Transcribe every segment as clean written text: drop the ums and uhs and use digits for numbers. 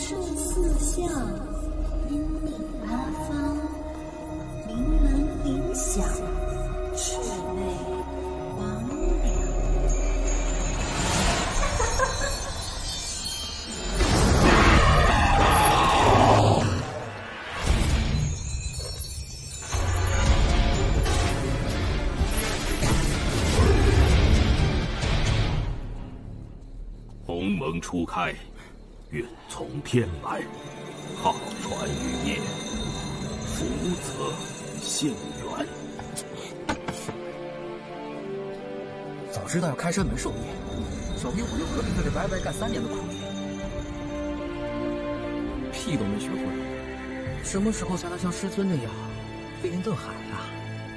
寿四象，因你八方，灵能影响，赤为王良。 鸿蒙初开，愿从天来，浩传余业，福泽幸远。 早知道要开山门授业，小兵我又何必在这白白干3年的苦力？屁都没学会，什么时候才能像师尊那样飞云遁海啊？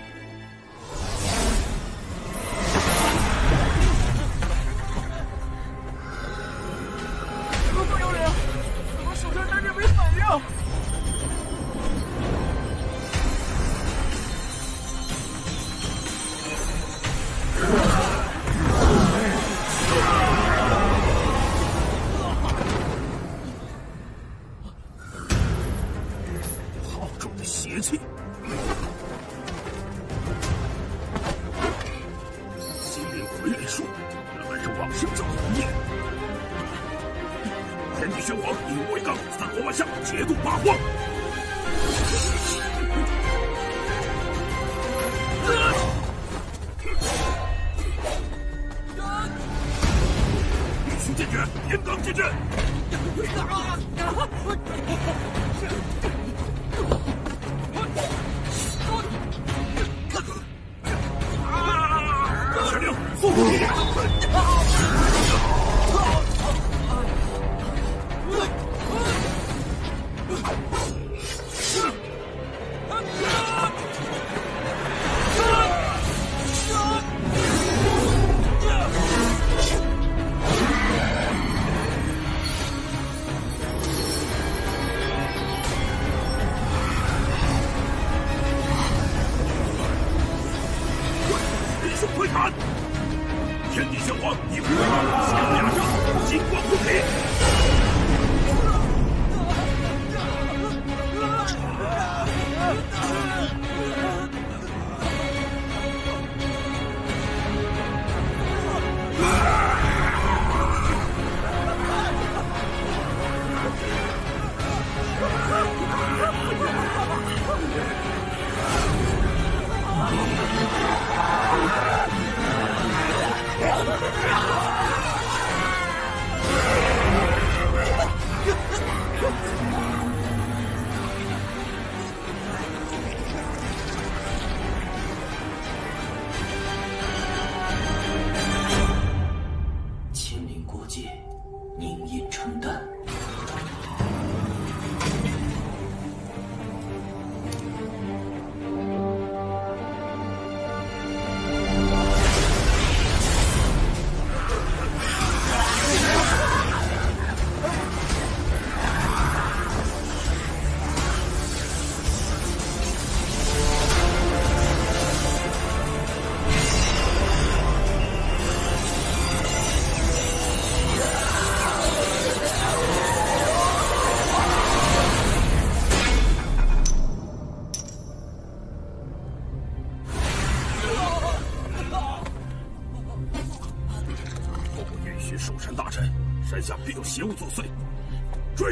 山下必有邪物作祟，追！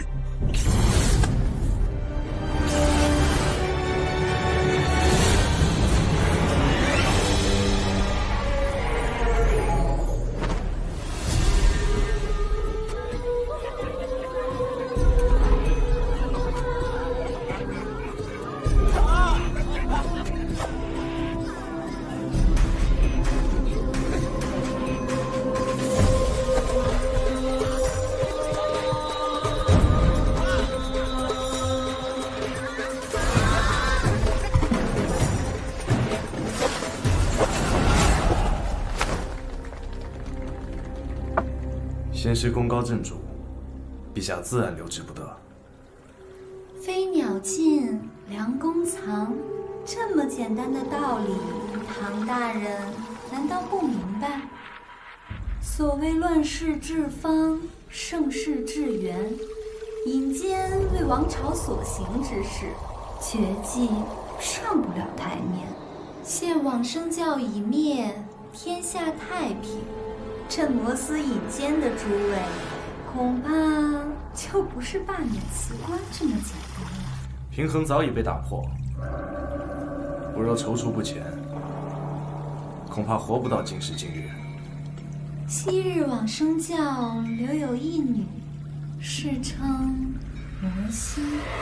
先师功高震主，陛下自然留之不得。 飞鸟尽，良弓藏，这么简单的道理，唐大人难道不明白？所谓乱世治方，盛世治元， 引奸为王朝所行之事，绝技上不了台面。现往生教已灭，天下太平，镇魔司引奸的诸位，恐怕就不是罢免辞官这么简单了。 平衡早已被打破，不若踌躇不前，恐怕活不到今时今日。 昔日往生教留有一女，世称魔心。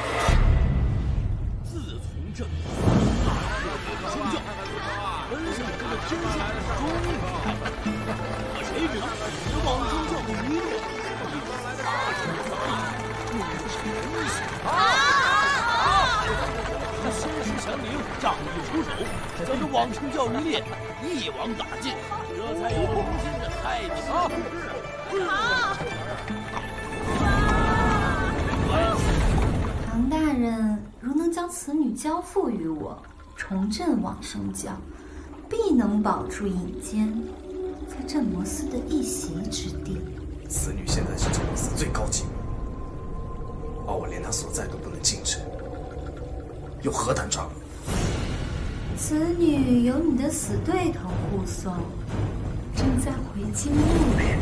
自从镇魔往生教，本省这个天下终于太平，可谁知道你的往生教的余孽，一直大臣早已怒斥人心。先师降灵，仗义出手，将这往生教余孽一网打尽，这才有了如今的太平之治。 唐大人如能将此女交付于我，重振往生教，必能保住引奸在镇魔司的一席之地。 此女现在是镇魔司最高级，而我连她所在都不能禁止，又何谈抓捕？ 此女有你的死对头护送，正在回京路上。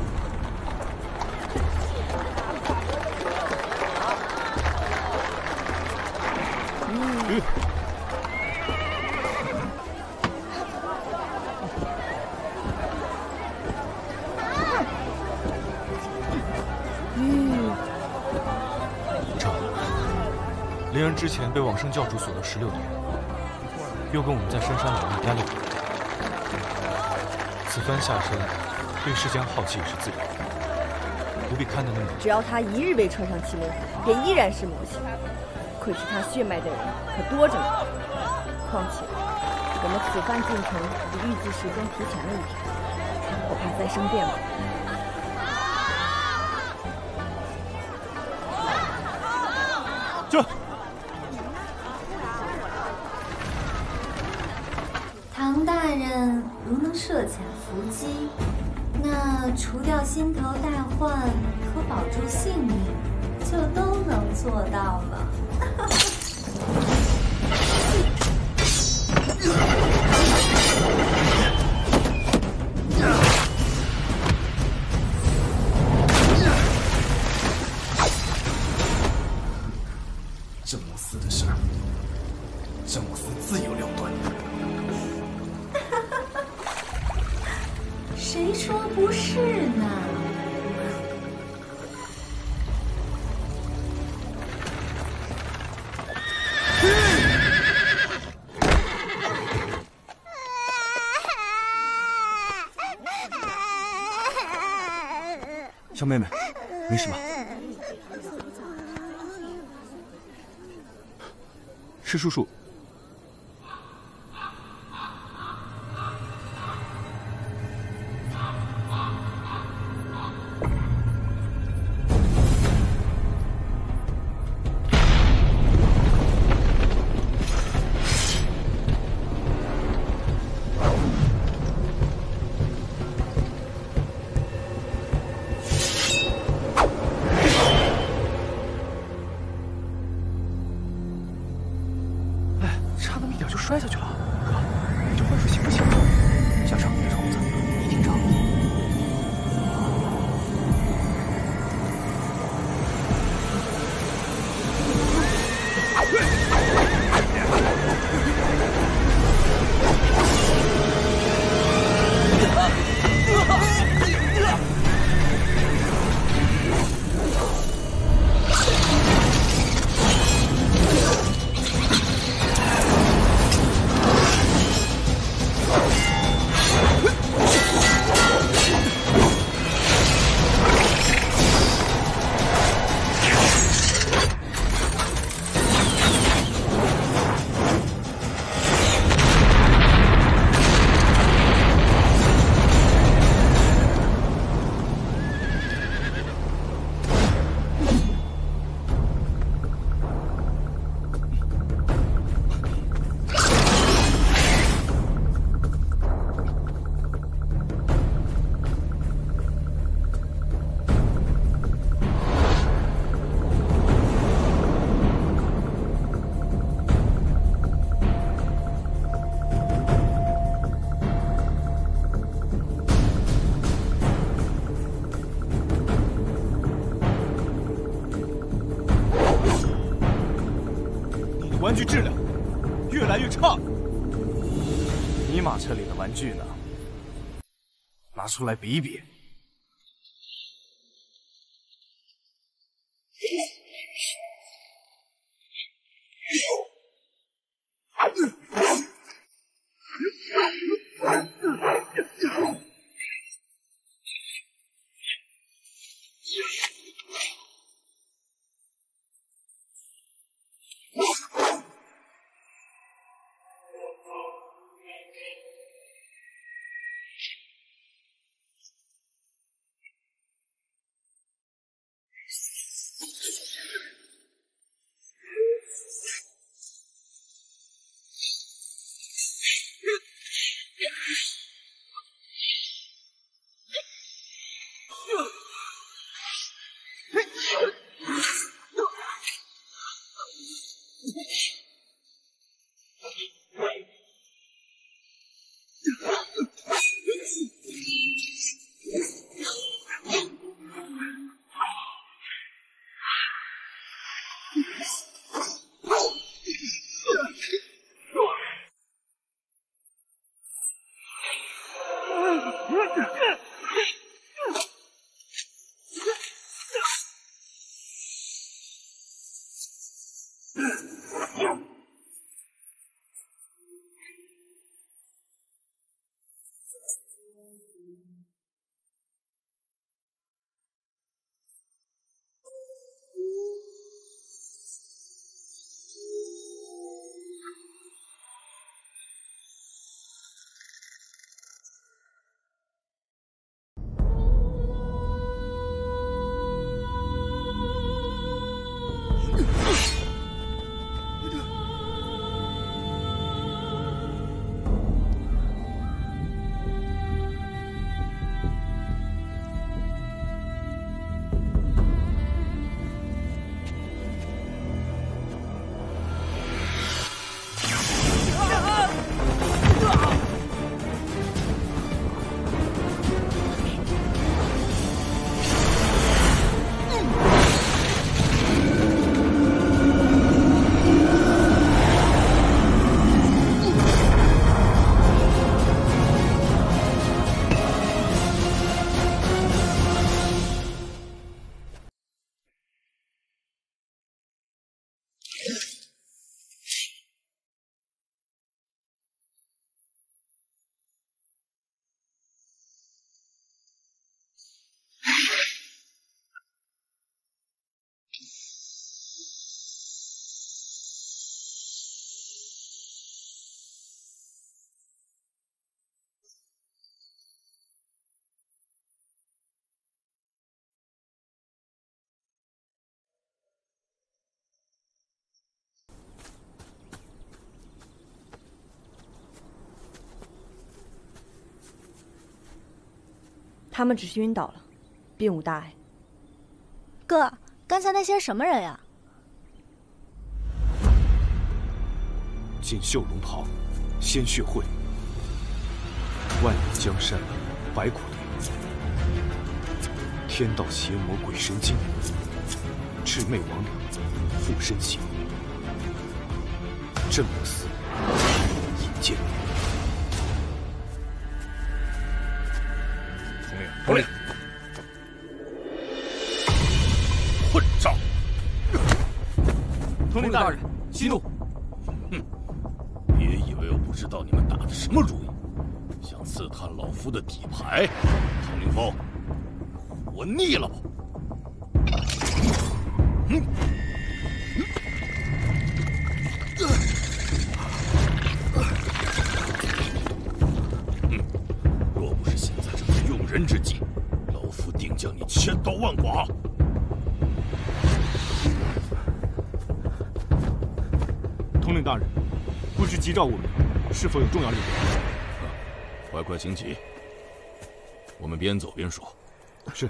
灵人之前被往生教主锁了16年，又跟我们在深山老林待了5年。此番下山，对世间好奇也是自然，不必看得那么。 只要他一日被穿上麒麟服，便依然是魔性。窥视他血脉的人可多着呢。况且，我们此番进城比预计时间提前了1天，我怕再生变故。 这。 唐大人如能设卡伏击，那除掉心头大患和保住性命，就都能做到了。 镇魔司的事儿，镇魔司自有了断。 谁说不是呢？ 小妹妹，没事吧？是叔叔。 摔下去了，哥，你这幻术行不行？像上面的虫子，一定着。 玩具质量越来越差。 你马车里的玩具呢？拿出来比一比。 他们只是晕倒了，并无大碍。 哥，刚才那些什么人呀？ 锦绣龙袍，鲜血会，万里江山，白骨堆，天道邪魔鬼神经，魑魅魍魉，附身邪，镇魔司，引剑。 统领，混账！ 统领大人，息怒。 别以为我不知道你们打的什么主意，想刺探老夫的底牌。统领峰，我腻了吧？若不是现在正是用人之际，老夫定将你千刀万剐！ 统领大人，不知急召我们，是否有重要任务？ 快请起，我们边走边说。 是。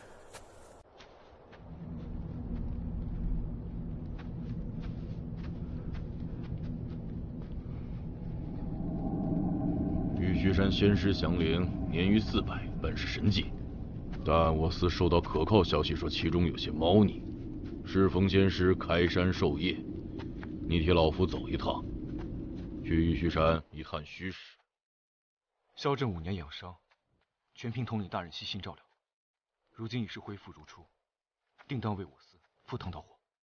玉虚山仙师降灵，年逾400，本是神迹，但我司收到可靠消息说其中有些猫腻。适逢仙师开山授业， 你替老夫走一趟，去玉虚山一探虚实。 萧正5年养伤，全凭统领大人悉心照料，如今已是恢复如初，定当为我司赴汤蹈火。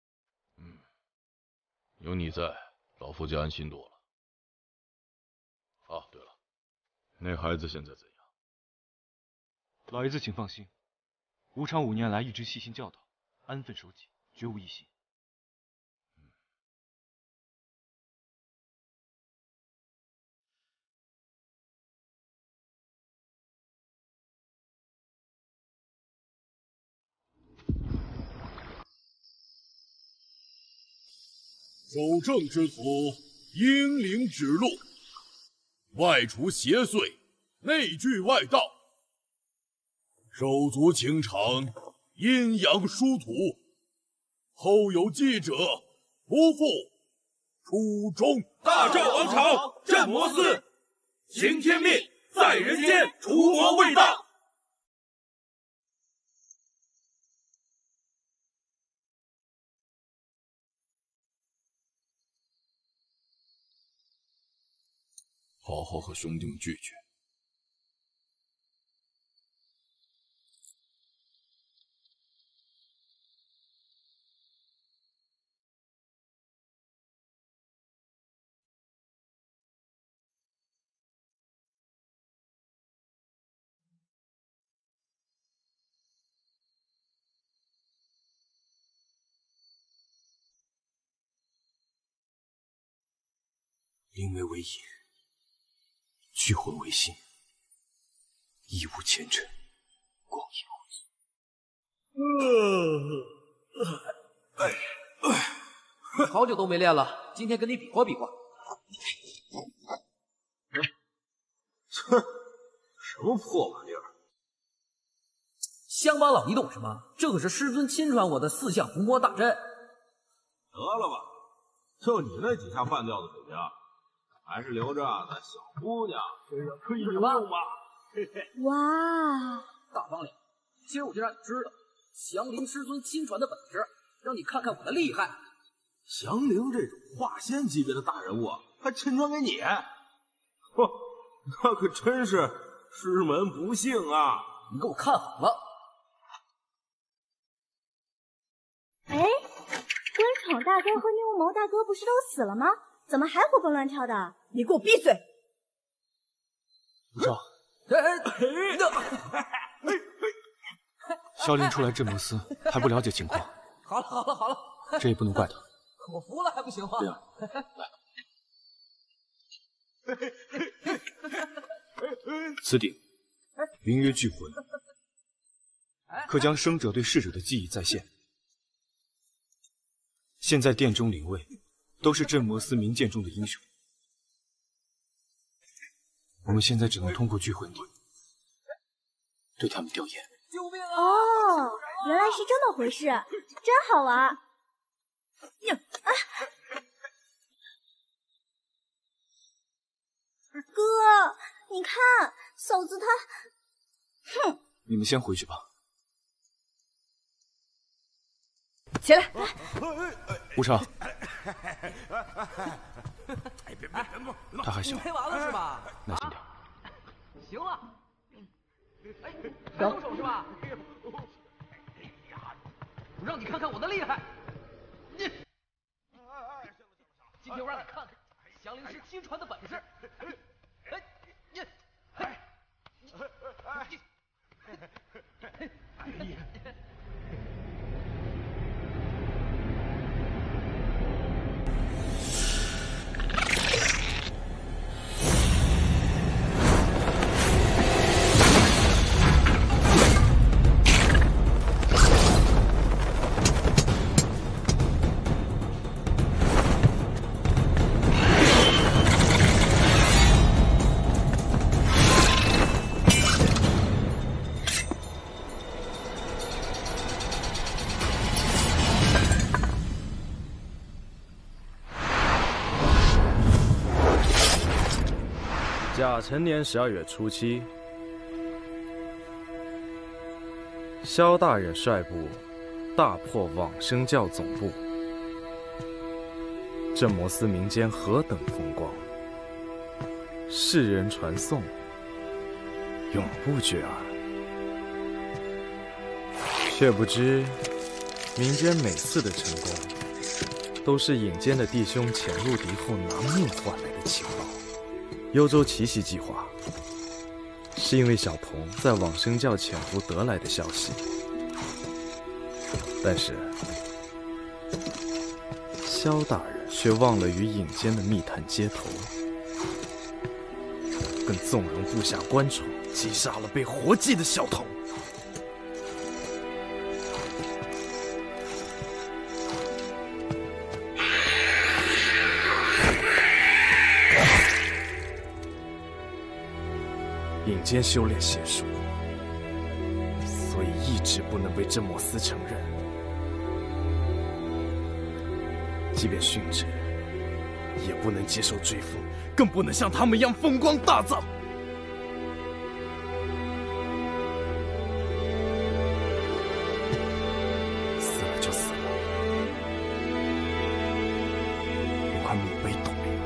有你在，老夫就安心多了。啊，对了，那孩子现在怎样？ 老爷子请放心，无常5年来一直细心教导，安分守己，绝无异心。 守正之徒，英灵指路，外除邪祟，内聚外道。手足情长，阴阳殊途。后有记者，不负初衷。 大赵王朝镇魔司，行天命，在人间除魔卫道。 好好和兄弟们聚聚。 灵媒为引，聚魂为心，一无前尘，光阴好久都没练了，今天跟你比划比划。 什么破玩意儿？ 乡巴佬，你懂什么？这可是师尊亲传我的4项伏魔大阵。 得了吧，就你那几下半吊子水平，还是留着在小姑娘身上可以用吧。 哇， 大方脸，今儿我就让你知道降灵师尊亲传的本事，让你看看我的厉害。 降灵这种化仙级别的大人物，还亲传给你，哼，那可真是师门不幸啊！ 你给我看好了。 哎，关闯大哥和牛毛大哥不是都死了吗？怎么还活蹦乱跳的？ 你给我闭嘴！ 吴少，萧凌初来镇魔司还不了解情况。 好了， 这也不能怪他。 我服了还不行吗？ 对啊，来，此鼎名曰聚魂，可将生者对逝者的记忆再现。现在殿中领位都是镇魔司名剑中的英雄，我们现在只能通过聚魂鼎对他们吊唁。 救命啊！ 哦，原来是这么回事，真好玩。哥，你看，嫂子她，哼！ 你们先回去吧。 起来， 吴超，他还小， 没完了是吧？ 耐心点。 行了，哎，还动手是吧？我让你看看我的厉害！你，今天我让你看看降灵师亲传的本事。 甲辰年12月初7，萧大人率部大破往生教总部， 镇魔司民间何等风光，世人传颂，永不绝耳。却不知，民间每次的成功，都是引间的弟兄潜入敌后拿命换来的情报。幽州奇袭计划，是因为小童在往生教潜伏得来的消息，但是萧大人却忘了与引间的密探接头，更纵容部下官宠击杀了被活祭的小童。引间修炼邪术，所以一直不能被镇魔司承认。即便殉职，也不能接受追封，更不能像他们一样风光大葬。死了就死了，连块墓碑都没有。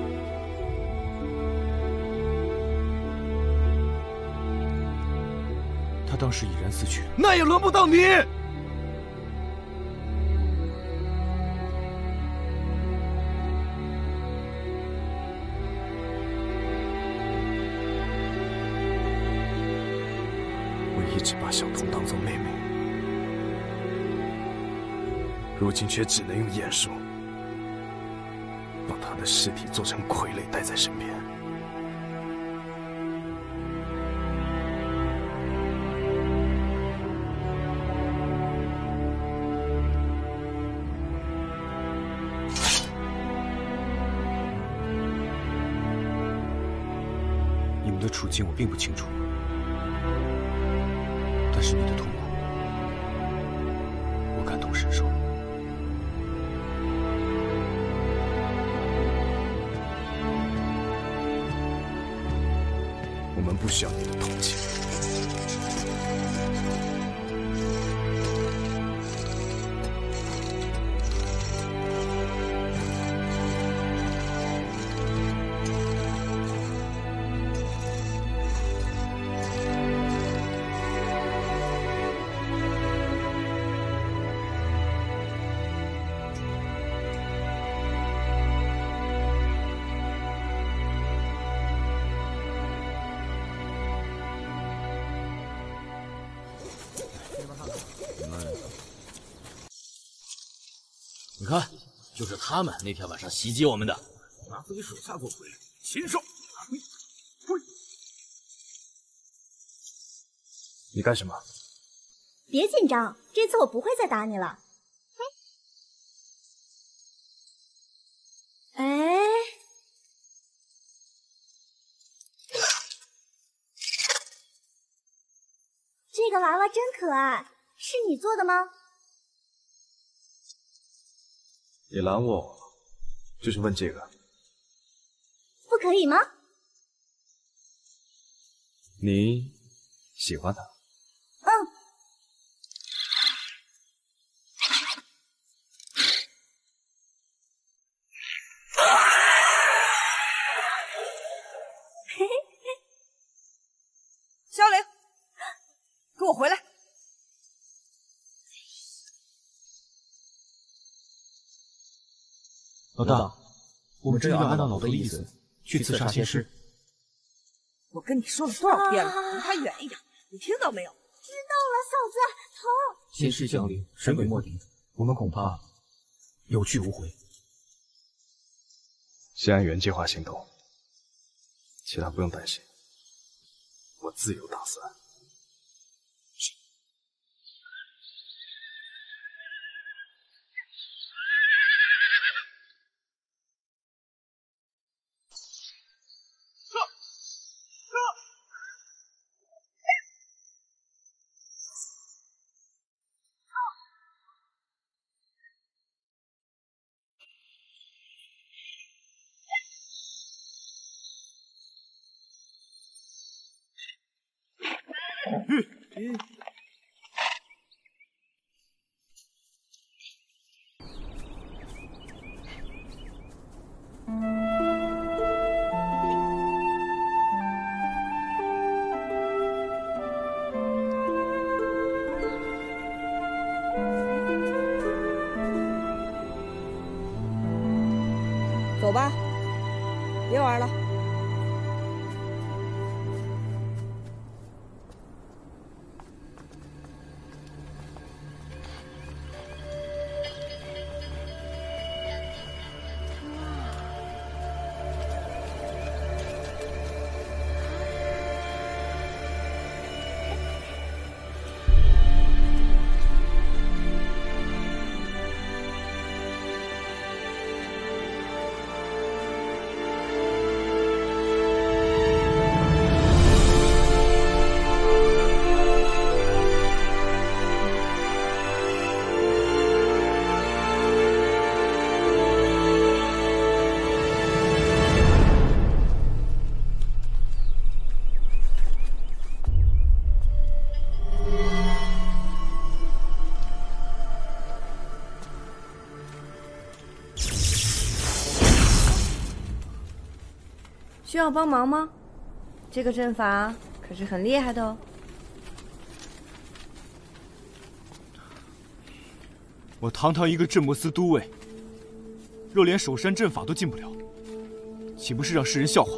他当时已然死去， 那也轮不到你。一直把小童当作妹妹，如今却只能用眼术把她的尸体做成傀儡带在身边。 你们的处境我并不清楚。但是你的痛苦，我感同身受。 我们不需要你的同情。 你看，就是他们那天晚上袭击我们的， 拿自己手下做傀儡，禽兽！ 你干什么？ 别紧张，这次我不会再打你了。哎，这个娃娃真可爱，是你做的吗？ 你拦我，就是问这个？ 不可以吗？ 你喜欢他？ 嗯。 萧凌，给我回来！ 老大，我们真要按照老的意思去刺杀仙师。 我跟你说了多少遍了，离他远一点，你听到没有？ 知道了，嫂子，疼。 仙师降临，神鬼莫敌，我们恐怕有去无回。 先按原计划行动，其他不用担心，我自有打算。 走吧，别玩了。需要帮忙吗？这个阵法可是很厉害的哦。 我堂堂一个镇魔司都尉，若连守山阵法都进不了，岂不是让世人笑话？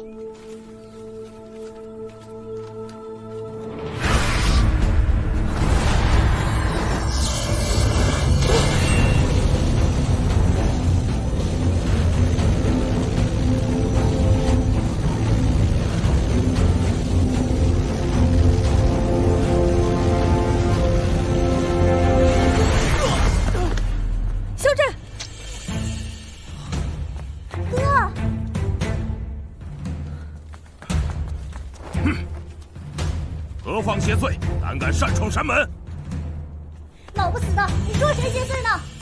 何方邪祟，胆敢擅闯山门？ 老不死的，你说谁邪祟呢？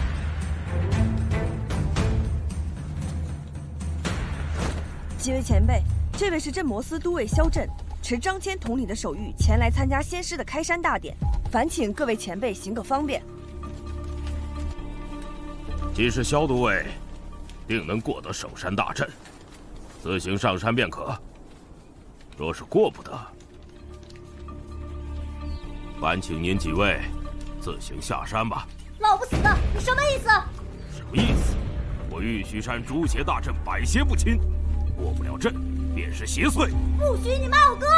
几位前辈，这位是镇魔司都尉萧震，持张骞统领的手谕前来参加仙师的开山大典，烦请各位前辈行个方便。 既是萧都尉，定能过得守山大阵，自行上山便可。若是过不得，烦请您几位自行下山吧。 老不死的，你什么意思？ 什么意思？我玉虚山诸邪大阵百邪不侵，过不了阵便是邪祟。 不许你骂我哥！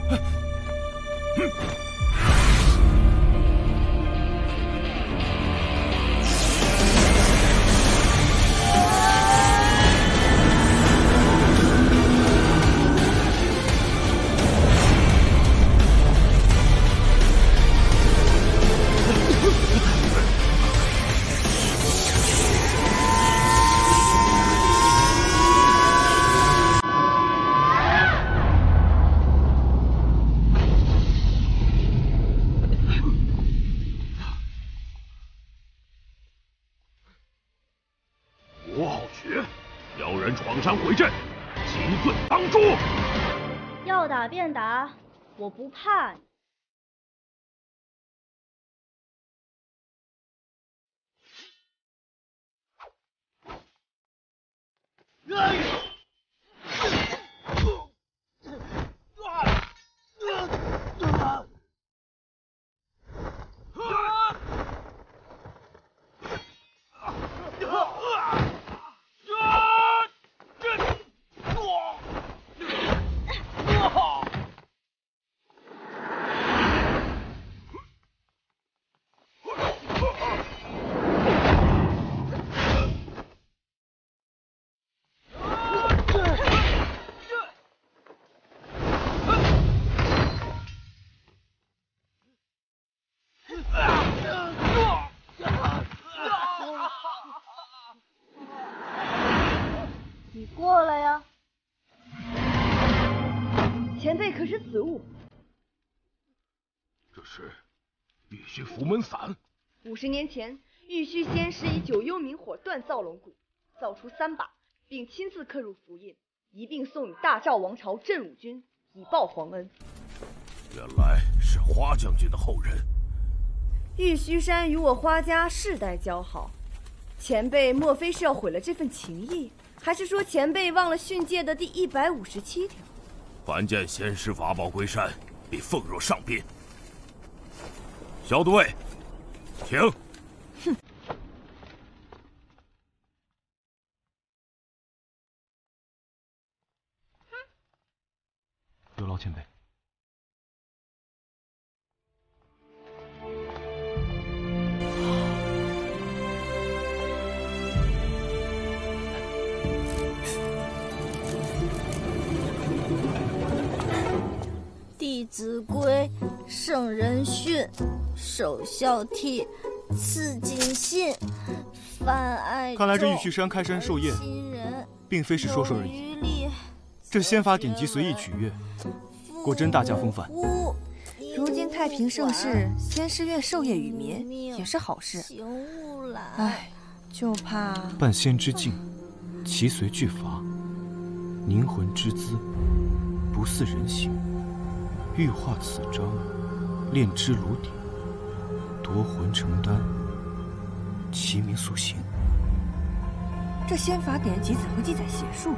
要打便打，我不怕你。你过来呀！ 前辈可是此物？ 这是玉虚符门伞。 50年前，玉虚仙师以9幽冥火锻造龙骨，造出3把，并亲自刻入符印，一并送与大赵王朝镇武军，以报皇恩。 原来是花将军的后人。 玉虚山与我花家世代交好，前辈莫非是要毁了这份情谊？还是说前辈忘了训诫的第157条？ 凡见仙师法宝归山，必奉若上宾。萧都尉，请。 哼。 前辈。 弟子规，圣人训，首孝悌，次谨信，泛爱众。 看来这玉虚山开山授业，并非是说说而已。这仙法典籍随意取悦，果真大家风范。 如今太平盛世，仙师院授业于民也是好事。唉，就怕半仙之境，其随俱乏；凝魂之姿，不似人形。欲化此章，炼之炉鼎，夺魂成丹，其名速行。 这仙法典籍怎会记载邪术？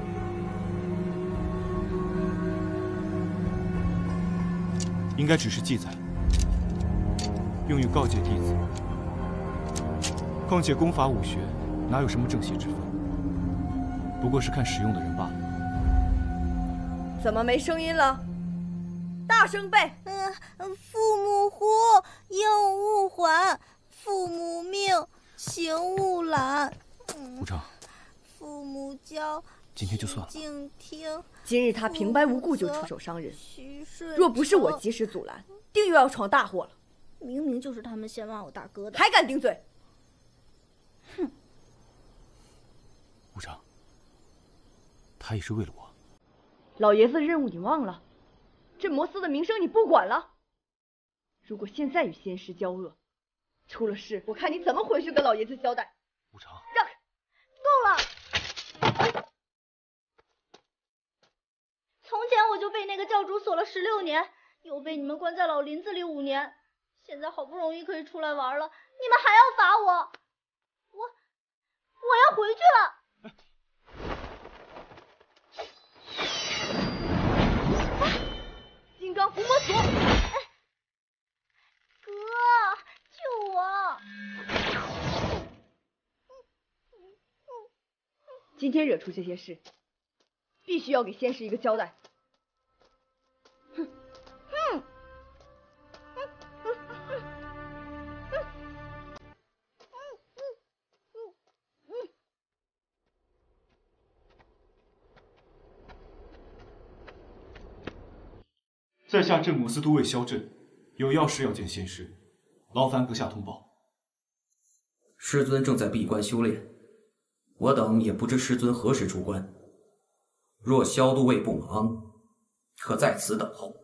应该只是记载，用于告诫弟子。况且功法武学哪有什么正邪之分，不过是看使用的人罢了。 怎么没声音了？大声背！ 父母呼，应勿缓；父母命，行勿懒。 无常， 父母教， 今天就算了。 静听。 今日他平白无故就出手伤人，若不是我及时阻拦，定又要闯大祸了。 明明就是他们先骂我大哥的， 还敢顶嘴！ 哼！ 无常，他也是为了我。 老爷子的任务你忘了？镇魔司的名声你不管了？如果现在与仙师交恶，出了事，我看你怎么回去跟老爷子交代。 无常， 让开！ 够了！从前我就被那个教主锁了16年，又被你们关在老林子里5年，现在好不容易可以出来玩了，你们还要罚我？我要回去了。 金刚伏魔锁！ 哥，救我！ 今天惹出这些事，必须要给仙师一个交代。哼！ 在下镇魔司都尉萧震，有要事要见仙师，劳烦阁下通报。 师尊正在闭关修炼，我等也不知师尊何时出关。若萧都尉不忙，可在此等候。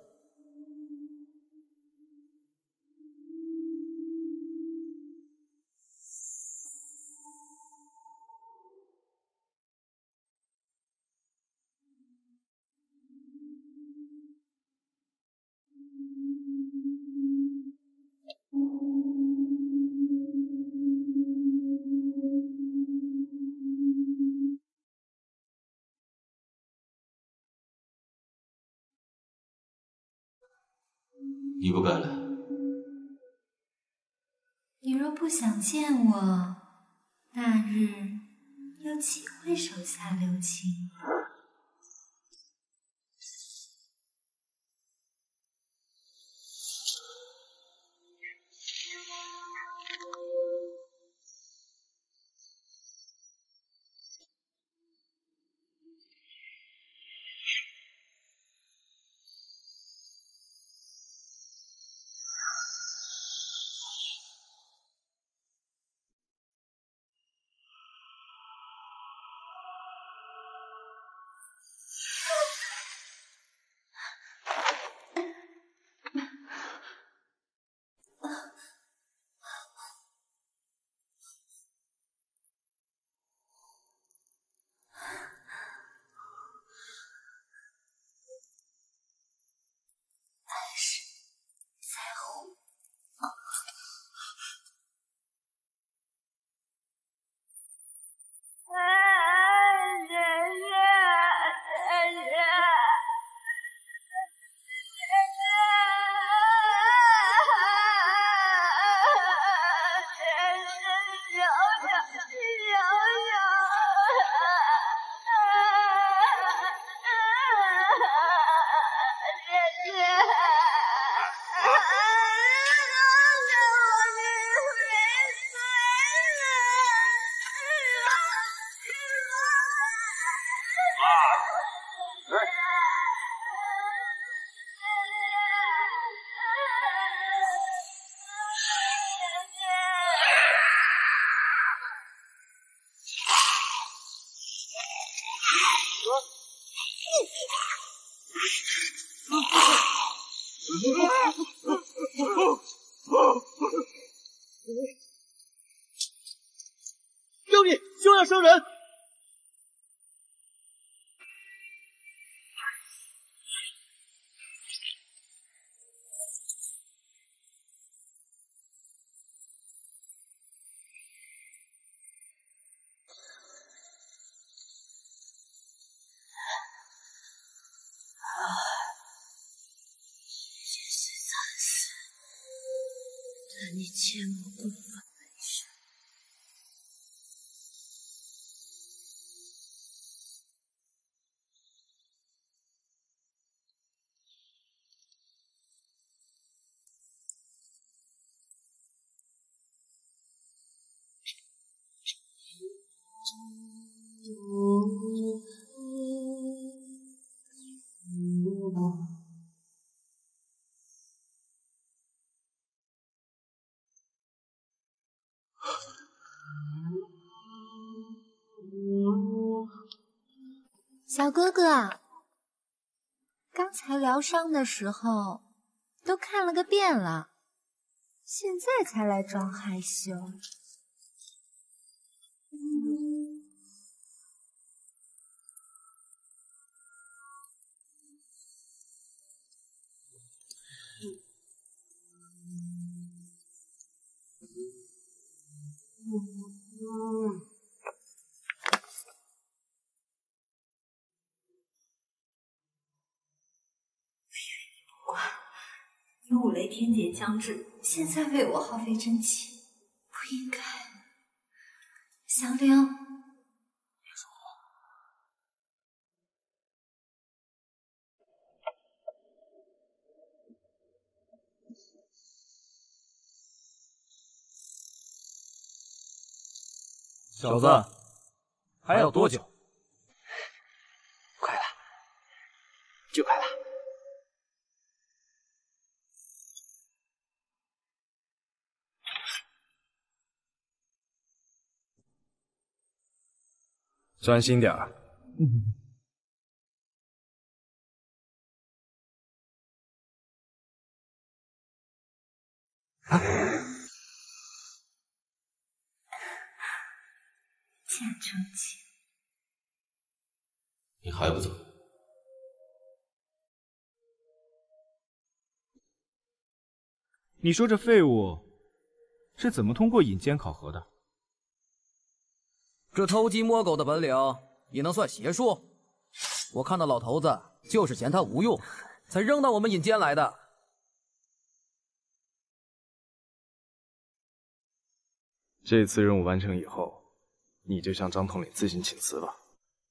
你不该来。 你若不想见我，那日又岂会手下留情？ 妖孽，休要伤人！ 但你切莫过分为神。 小哥哥，刚才疗伤的时候都看了个遍了，现在才来装害羞。你五雷天劫将至，现在为我耗费真气，不应该。祥灵，别说话。 小子，还要多久？ 快了，就快了。 专心点儿。 见证起。 你还不走？ 你说这废物是怎么通过引荐考核的？ 这偷鸡摸狗的本领也能算邪术？我看那老头子就是嫌他无用，才扔到我们引荐来的。 这次任务完成以后，你就向张统领自行请辞吧。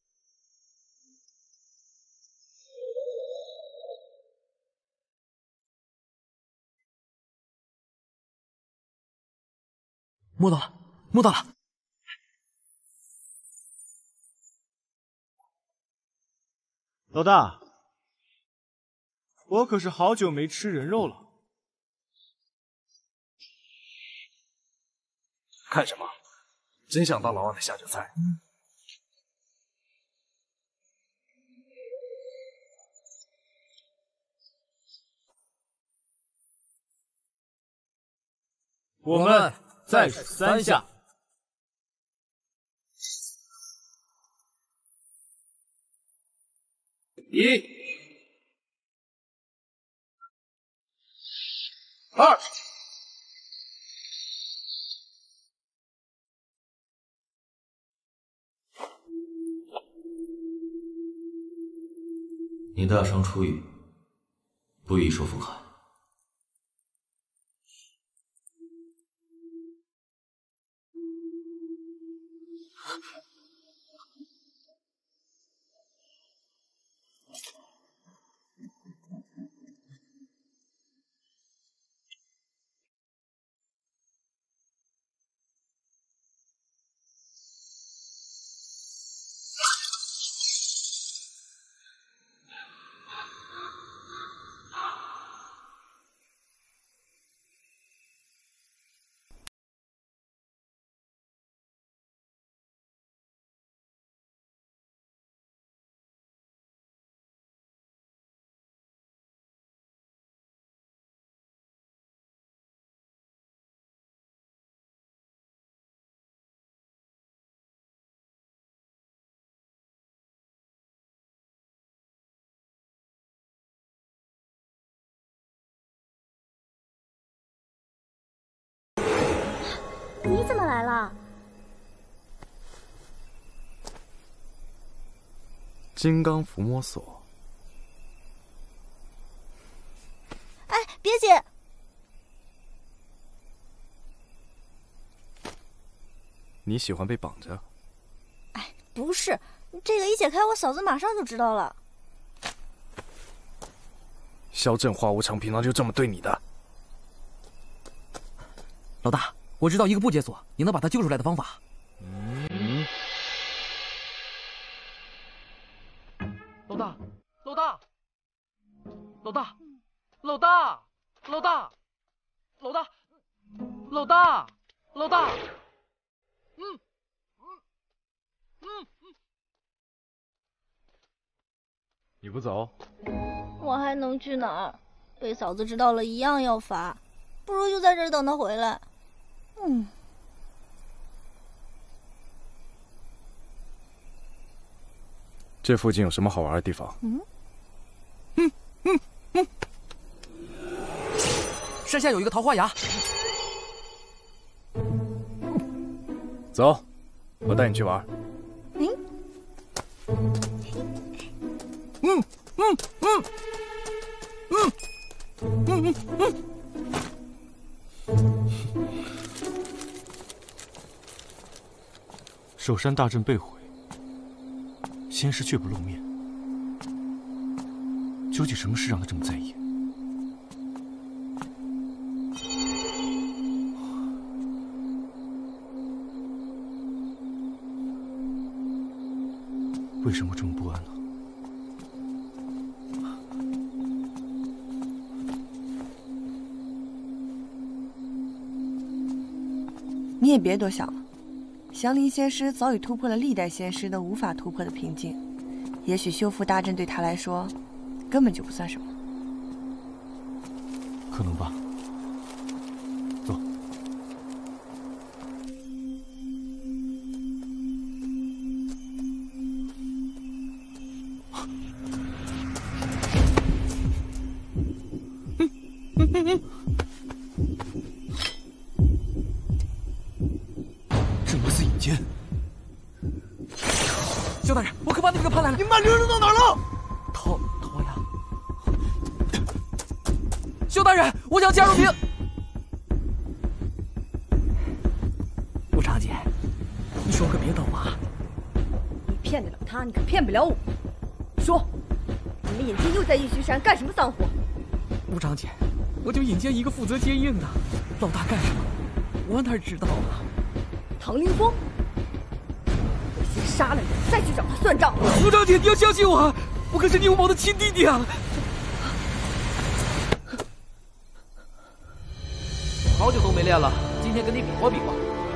摸到了，摸到了！ 老大，我可是好久没吃人肉了。 看什么？真想当老二的下酒菜？ 我们再数3下。 1、2。 你大伤初愈，不宜说负寒。 来了。 金刚伏魔锁。 哎，别解！ 你喜欢被绑着？ 哎，不是，这个一解开，我嫂子马上就知道了。 萧正花无常平常就这么对你的？ 老大，我知道一个不解锁，你能把他救出来的方法。老大，老大，老大，老大，老大，老大，老大，老大。 你不走？ 我还能去哪儿？被嫂子知道了一样要罚，不如就在这儿等他回来。 这附近有什么好玩的地方？ 山下有一个桃花崖。 走，我带你去玩。 首山大阵被毁，仙师却不露面，究竟什么事让他这么在意？为什么这么不安呢？ 你也别多想了，降临仙师早已突破了历代仙师都无法突破的瓶颈，也许修复大阵对他来说根本就不算什么。 可能吧。走。 萧大人，我可把那个盼来了！ 你们把刘人到哪儿了？ 桃崖。萧大人，我想加入您。无常姐，你说可别逗我啊！ 你骗得了他，你可骗不了我。说，你们引荐又在玉虚山干什么脏活？ 无常姐，我就引荐一个负责接应的，老大干什么，我哪知道啊？ 唐凌风。先杀了你，再去找他算账。 吴长姐，你要相信我，我可是牛某的亲弟弟啊！好久都没练了，今天跟你比划比划。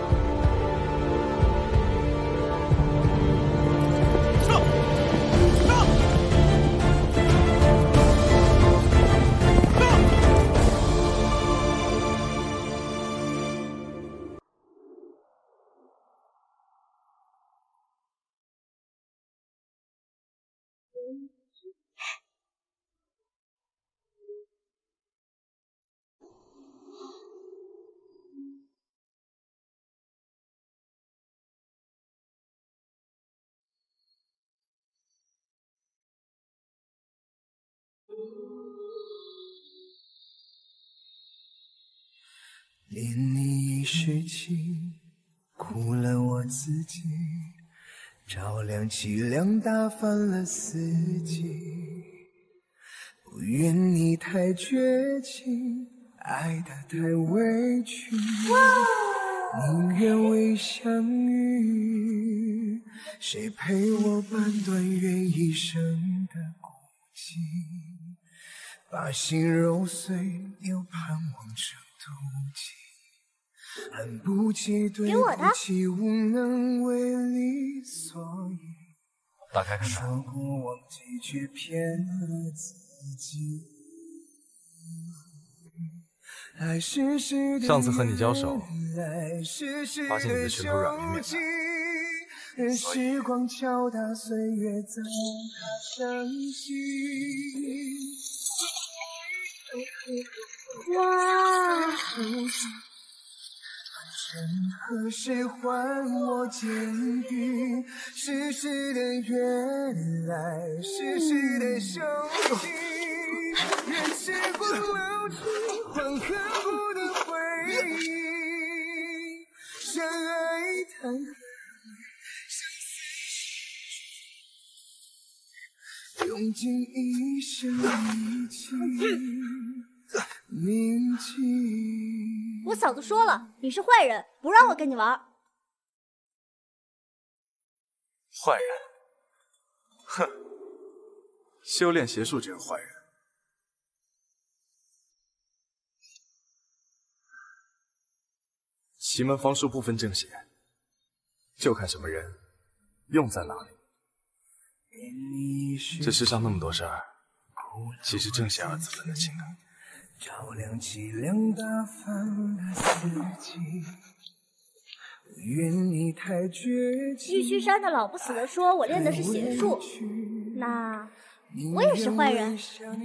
连你一世情，苦了我自己，照亮凄凉打翻了四季。不愿你太绝情，爱得太委屈，宁愿未相遇，谁陪我半段缘一生的孤寂，把心揉碎，又盼望成妒忌。恨不起，对不起，无能为力，所以打开看看。 说过忘记，却骗了自己。爱是时的上次和你交手， 发现你的拳头软绵绵的， 任时光敲打岁月，怎他伤心。 哇！ 和谁换我坚定？世事的缘来，世事的收集，任时光流去，换刻骨的回忆。相爱谈何？用尽一生力气铭记。 我嫂子说了，你是坏人，不让我跟你玩。 坏人？哼，修炼邪术就是坏人。奇门方术不分正邪，就看什么人用在哪里。这世上那么多事儿，其实正邪二字分得清的。 照亮凄凉打翻了四季，愿你太绝情。 玉虚山的老不死的说我练的是邪术，那我也是坏人。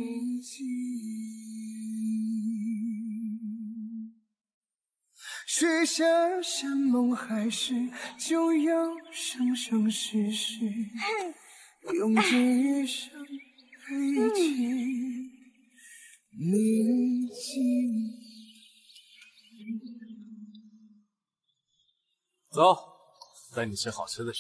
许下山盟海誓，就要生生世世用尽余生的一起铭记。 走，带你吃好吃的去。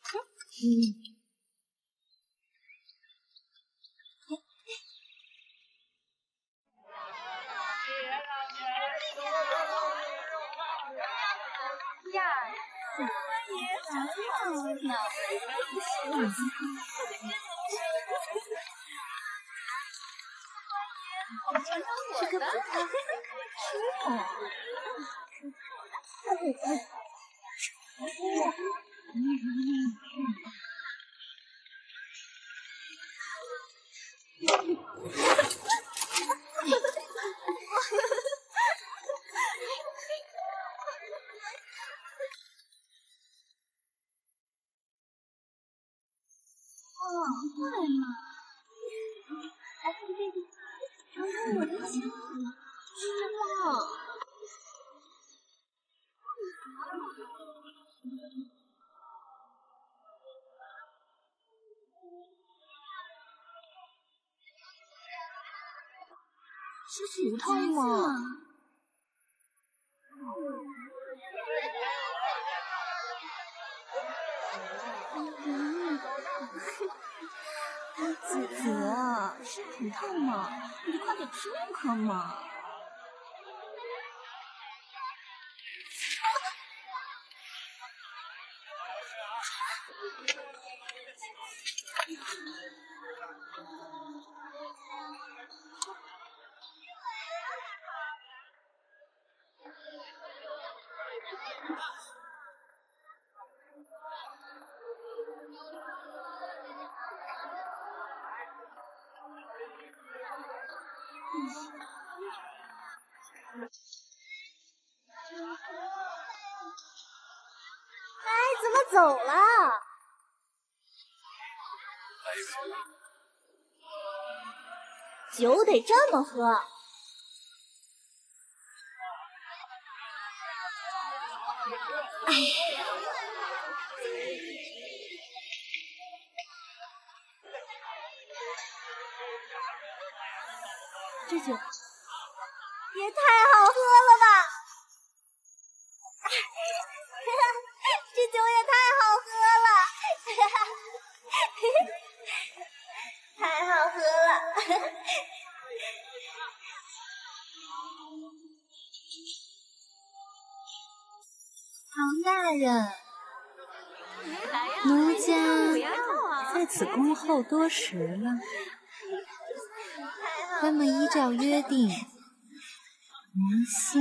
是个普通是骨头吗？子子，是骨头吗？你快点吃那颗嘛！哎，怎么走了？酒得这么喝。哎，这酒也太好喝了吧！这酒也太好喝了，太好喝了。 唐大人，奴家在此恭候多时了。那么依照约定，明星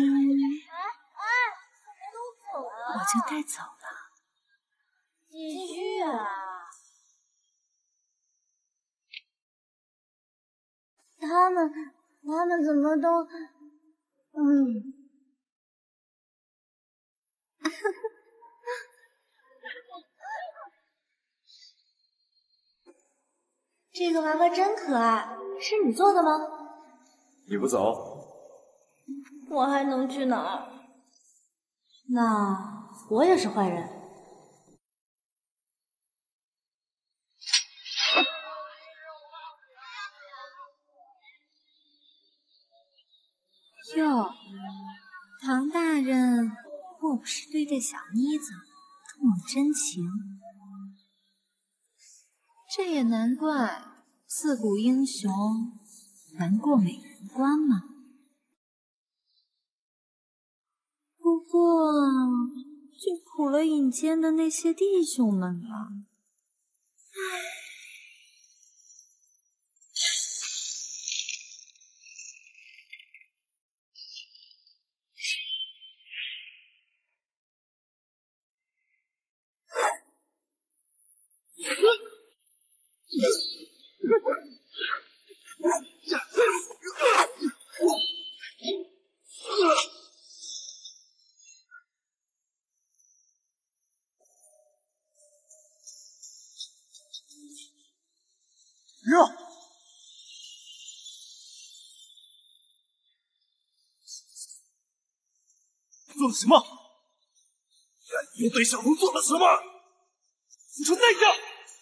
我就带走了。 继续啊！他们怎么都……这个娃娃真可爱，是你做的吗？ 你不走， 我还能去哪儿？ 那我也是坏人。哟，唐大人，莫不是对这小妮子动了真情？这也难怪，自古英雄难过美人关嘛。不过，就苦了引荐的那些弟兄们了。唉。 做了什么？又对小龙做了什么？付出代价！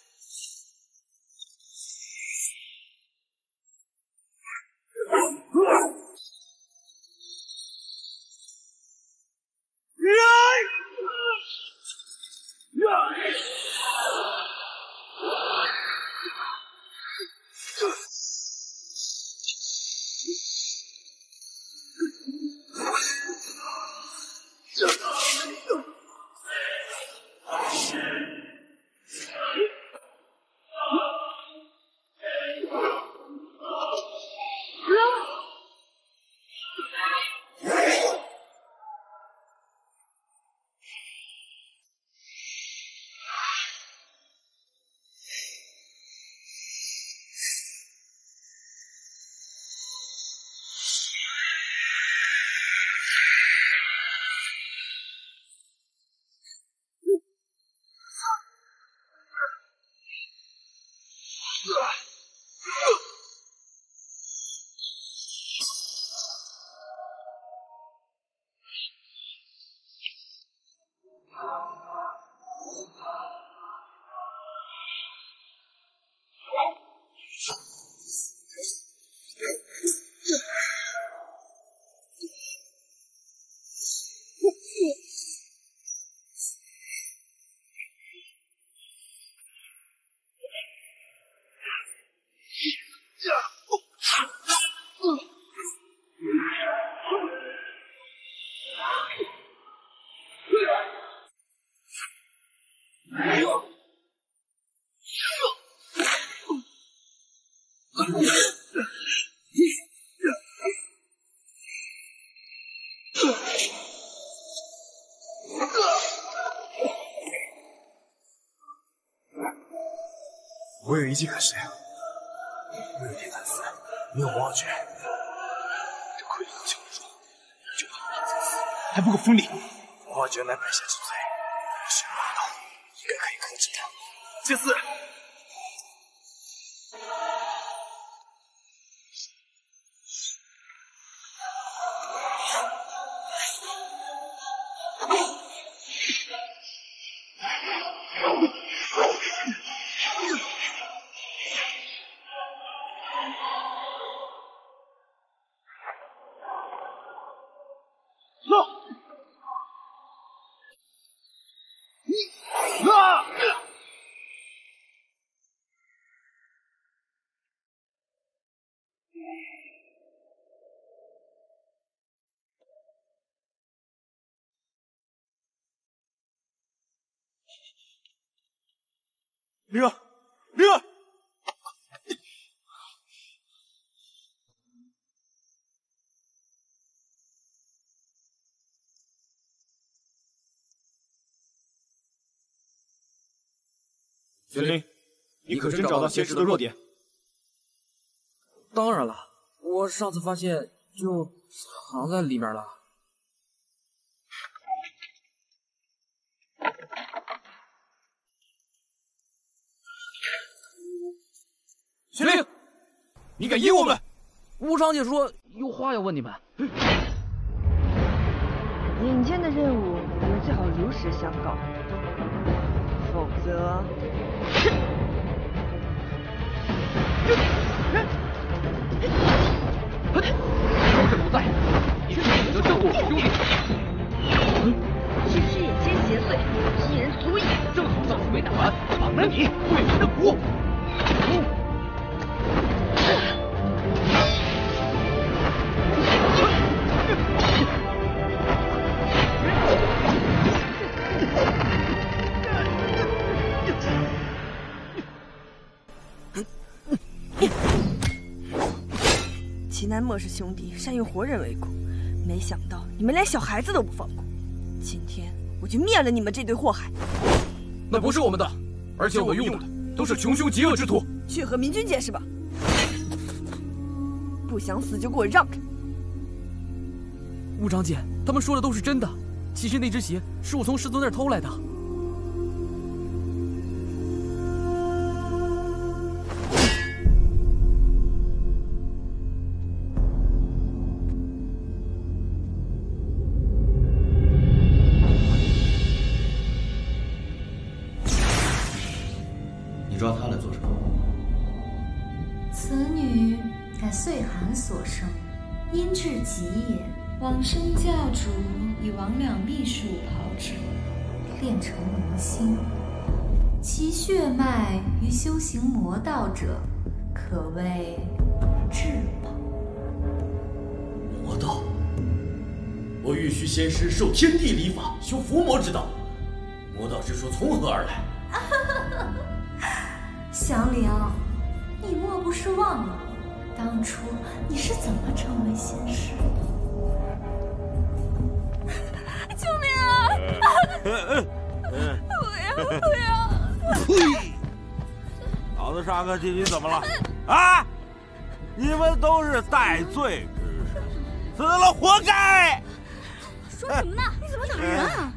我有一计可施，我有天蚕丝，没有魔王诀，这傀儡强壮，就怕我天蚕丝还不够锋利。魔王诀乃百下之最，使用魔道应该可以控制它。祭司，灵儿，灵儿！ 玄灵，你可真找到邪师的弱点？ 当然了，我上次发现就藏在里面了。 玄灵，你敢阴我们？ 无常解说有话要问你们。 引荐的任务最好如实相告，否则。 招式不在，你是选择胜过我兄弟。 区区眼尖邪祟，一人足矣。 正好上次没打完，绑了你对我的鼓。 齐南莫氏兄弟善用活人为苦，没想到你们连小孩子都不放过。今天我就灭了你们这堆祸害。 那不是我们的，而且我们用的都是穷凶极恶之徒。 去和明君解释吧。不想死就给我让开！ 吴长姐，他们说的都是真的。其实那只鞋是我从师尊那儿偷来的。 抓他来做什么？ 此女乃岁寒所生，阴至极也。往生教主以魍魉秘术炮制，炼成魔心，其血脉于修行魔道者，可谓至宝。 魔道，我玉虚仙师受天地礼法，修伏魔之道，魔道之说从何而来？ 祥灵，你莫不是忘了当初你是怎么成为仙师的？ 救命啊！不要！ 呸！老子上课进去怎么了？啊！你们都是戴罪之士，死了活该！ 说什么呢？你怎么打人啊？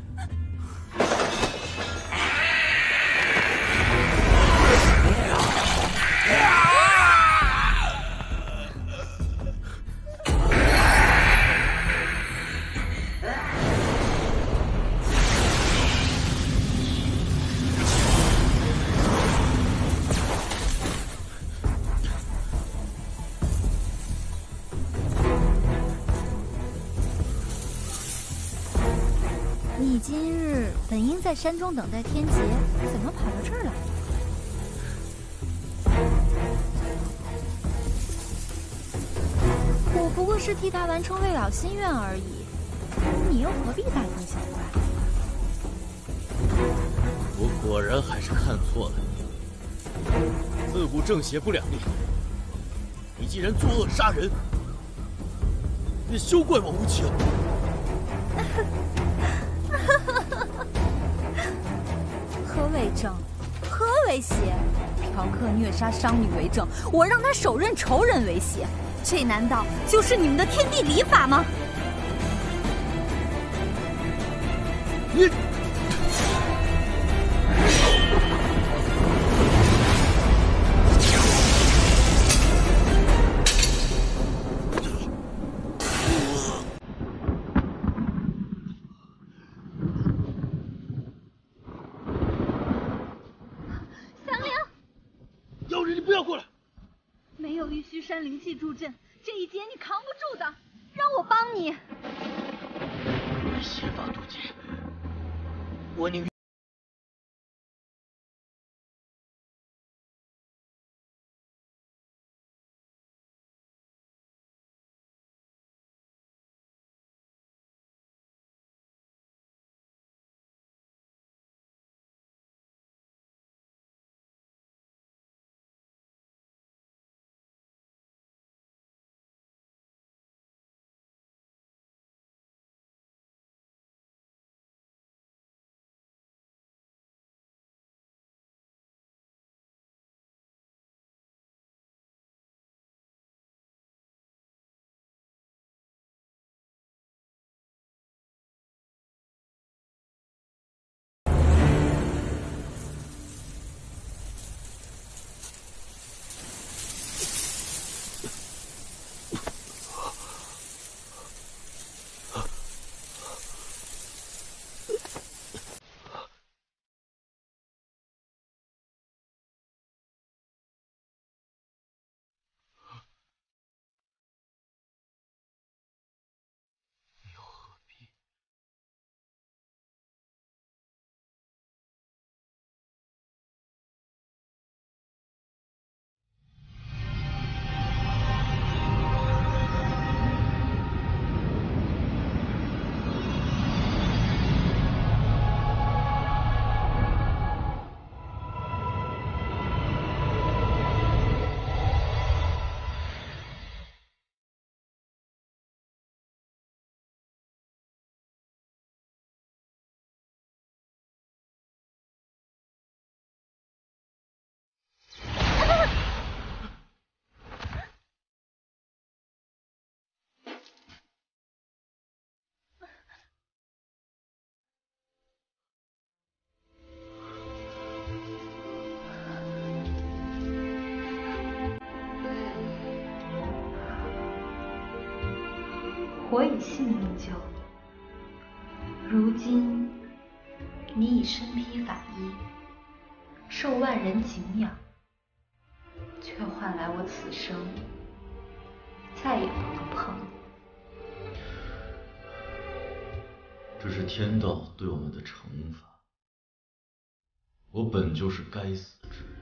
你今日本应在山中等待天劫，怎么跑到这儿来了？我不过是替他完成未了心愿而已，你又何必大惊小怪？ 我果然还是看错了你，自古正邪不两立。你既然作恶杀人，也休怪我无情。 何为正？何为邪？嫖客虐杀商女为正，我让他手刃仇人为邪，这难道就是你们的天地礼法吗？ 你。 山灵气助阵，这一劫你扛不住的，让我帮你。 邪法渡劫，我宁愿。 我以性命救，如今你已身披法衣，受万人敬仰，却换来我此生再也不能碰你。 这是天道对我们的惩罚。我本就是该死之人。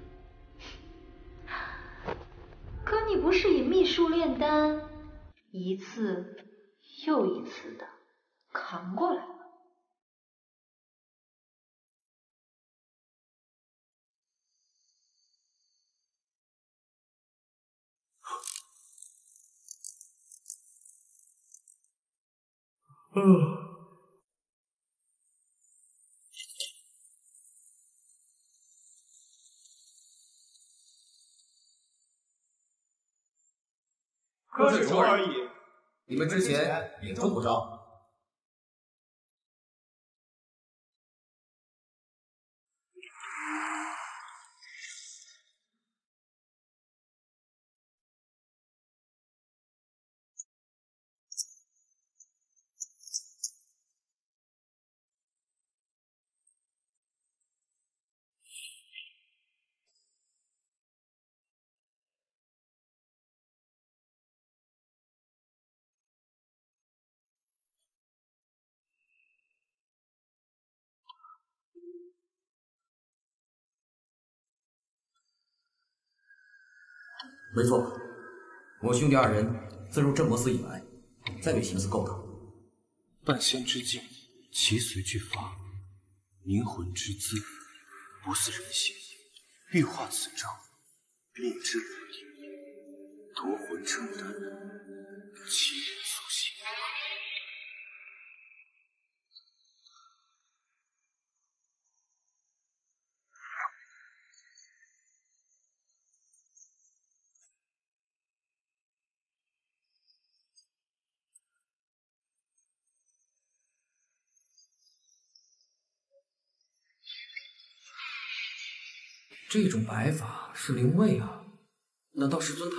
可你不是以秘术炼丹，一次又一次的扛过来吗？ 喝水中而已。你们之前也中过招。没错，我兄弟二人自入镇魔司以来，再未行此勾当。 半仙之境，其随俱发，凝魂之姿，不似人形。欲化此招，令之裸体，夺魂成丹，其人所行。 这种摆法是灵位啊？难道师尊他？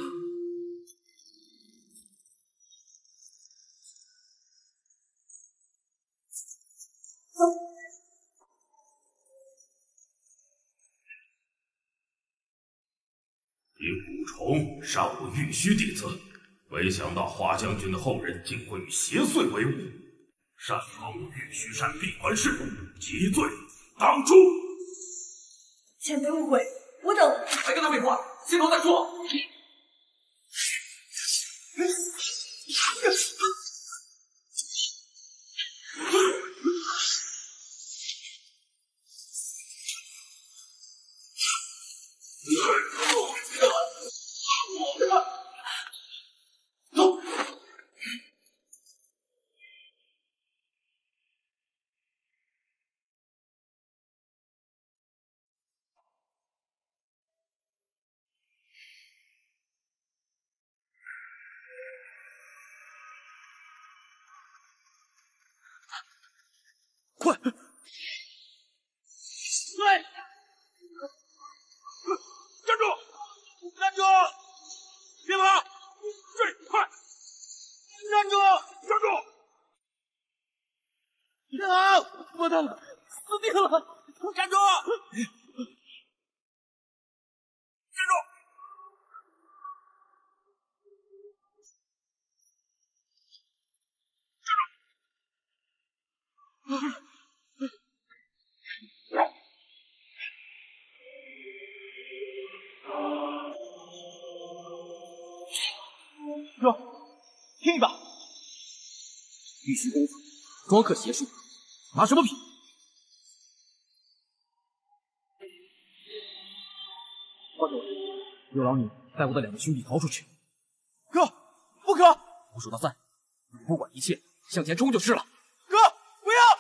你蛊虫杀我玉虚弟子，没想到华将军的后人竟会与邪祟为伍，擅闯我玉虚山闭关室，极罪当诛！ 前辈误会，我等…… 别跟他废话，先走再说。 快！对，站住！站住！别跑！这里，快！站住！站住！别跑！完蛋了，死定了！站住！站住！ 哥，听一把。 玉虚功夫，庄克邪术，拿什么比？放手！有劳你带我的两个兄弟逃出去。 哥，不可！ 我数到3，不管一切，向前冲就是了。 哥，不要！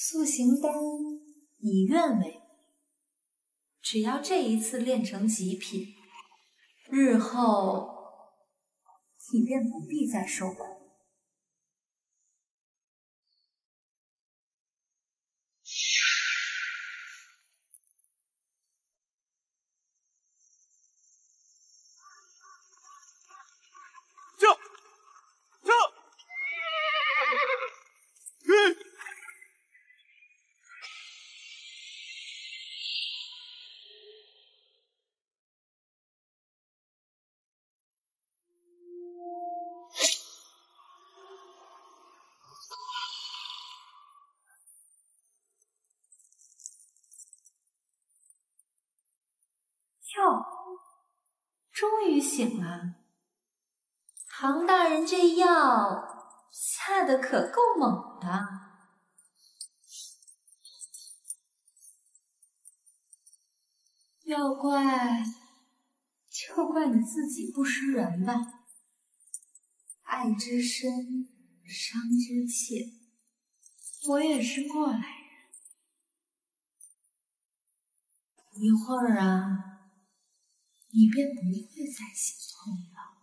塑形丹以愿为名，只要这一次炼成极品，日后你便不必再受苦。哟，终于醒了。唐大人这药下的可够猛的。要怪就怪你自己不识人吧。爱之深，伤之切。我也是过来人。一会儿啊，你便不会再心痛了。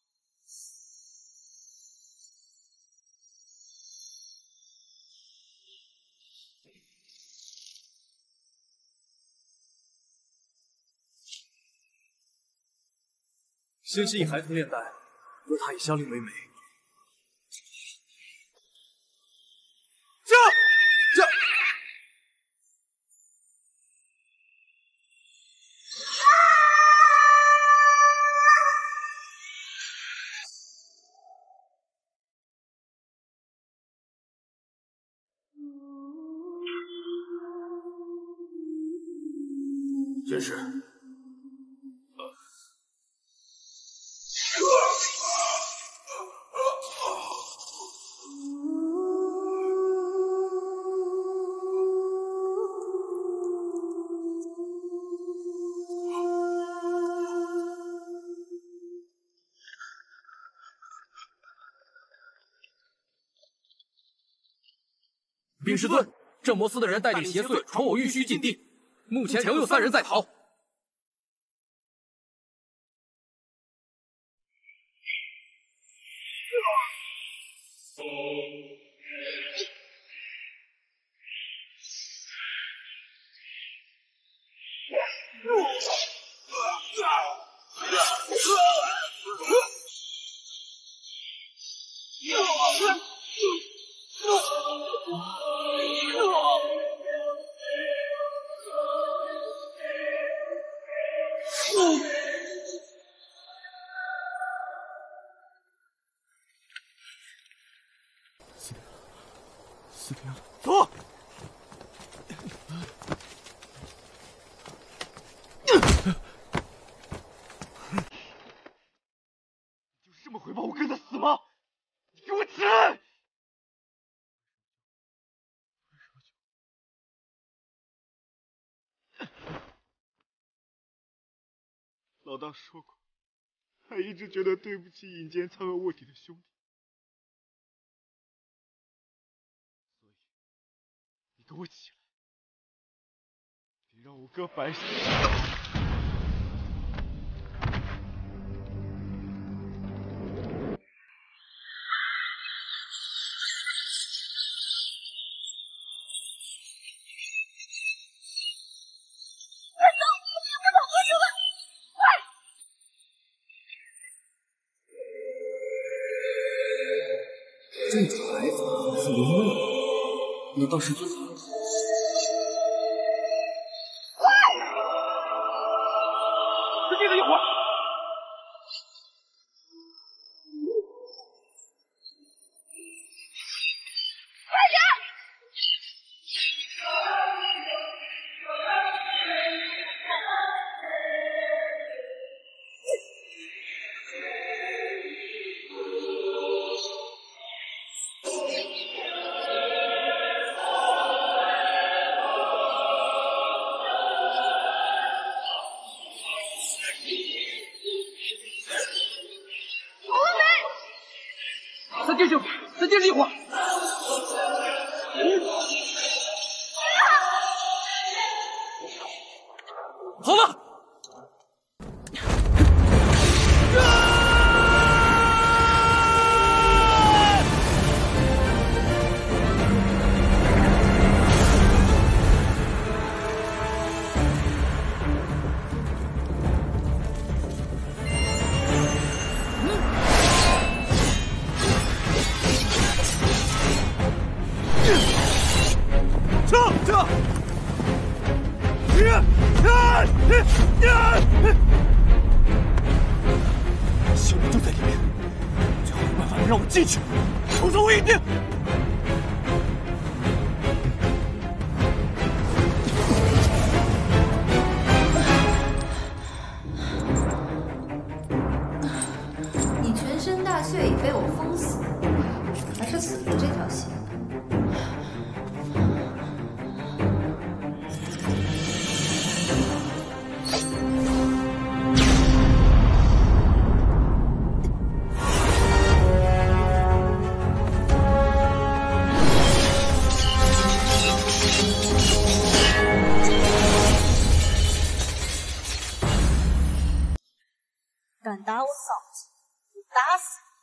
星星以孩童炼丹，若他以香灵为美。 真是。 禀师尊，镇魔司的人带领邪祟闯我玉虚禁地，目前仍有3人在逃。 走！就是这么回报我哥的死吗？你给我起来！老大说过，他一直觉得对不起隐间藏有卧底的兄弟。给我起来！别让我哥白死！ 这个孩子是灵位，难道是尊？ 再坚持一会儿。 修罗就在里面，最好有办法能让我进去，否则我一定…… 你全身大穴已被我封死，还是死的这条线。 敢打我嫂子，我打死你！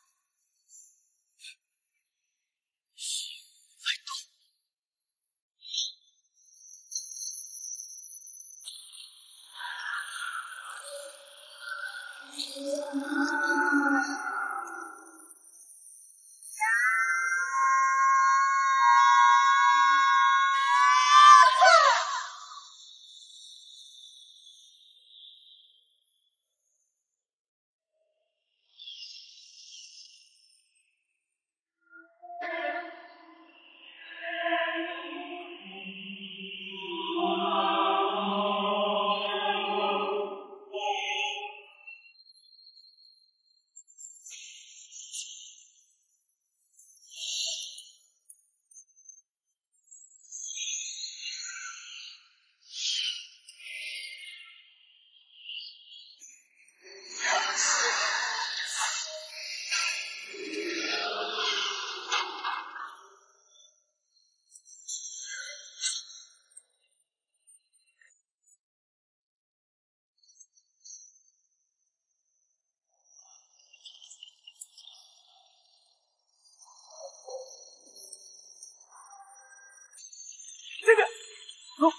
这边，走。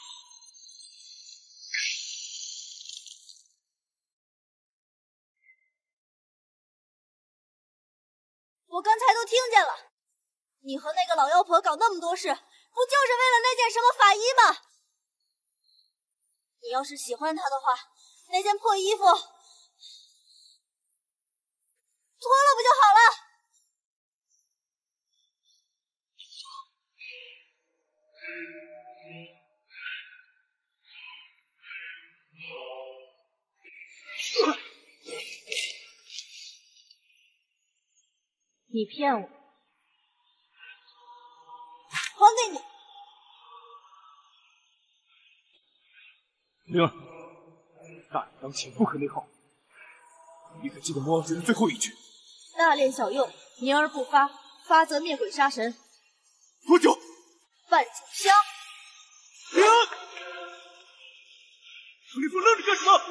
我刚才都听见了，你和那个老妖婆搞那么多事，不就是为了那件什么法衣吗？你要是喜欢她的话，那件破衣服脱了不就好了？ 你骗我，还给你！ 灵儿，大人当前不可内耗，你可记得魔王诀的最后一句？ 大练小用，凝而不发，发则灭鬼杀神。 多久？ 半炷香。 灵儿，程立峰愣着干什么？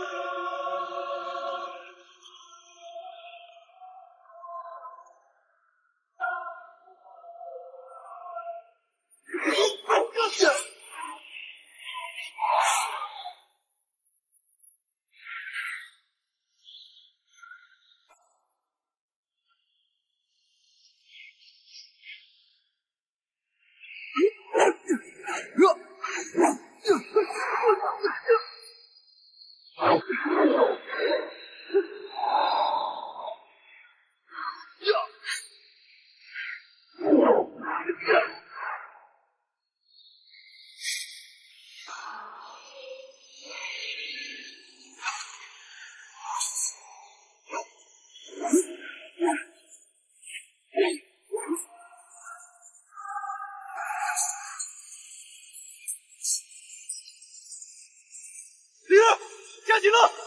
加紧了！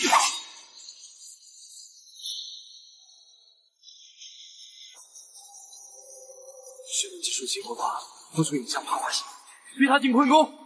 血轮技术激活吧，封锁影像爬爬行，逼他进困宫。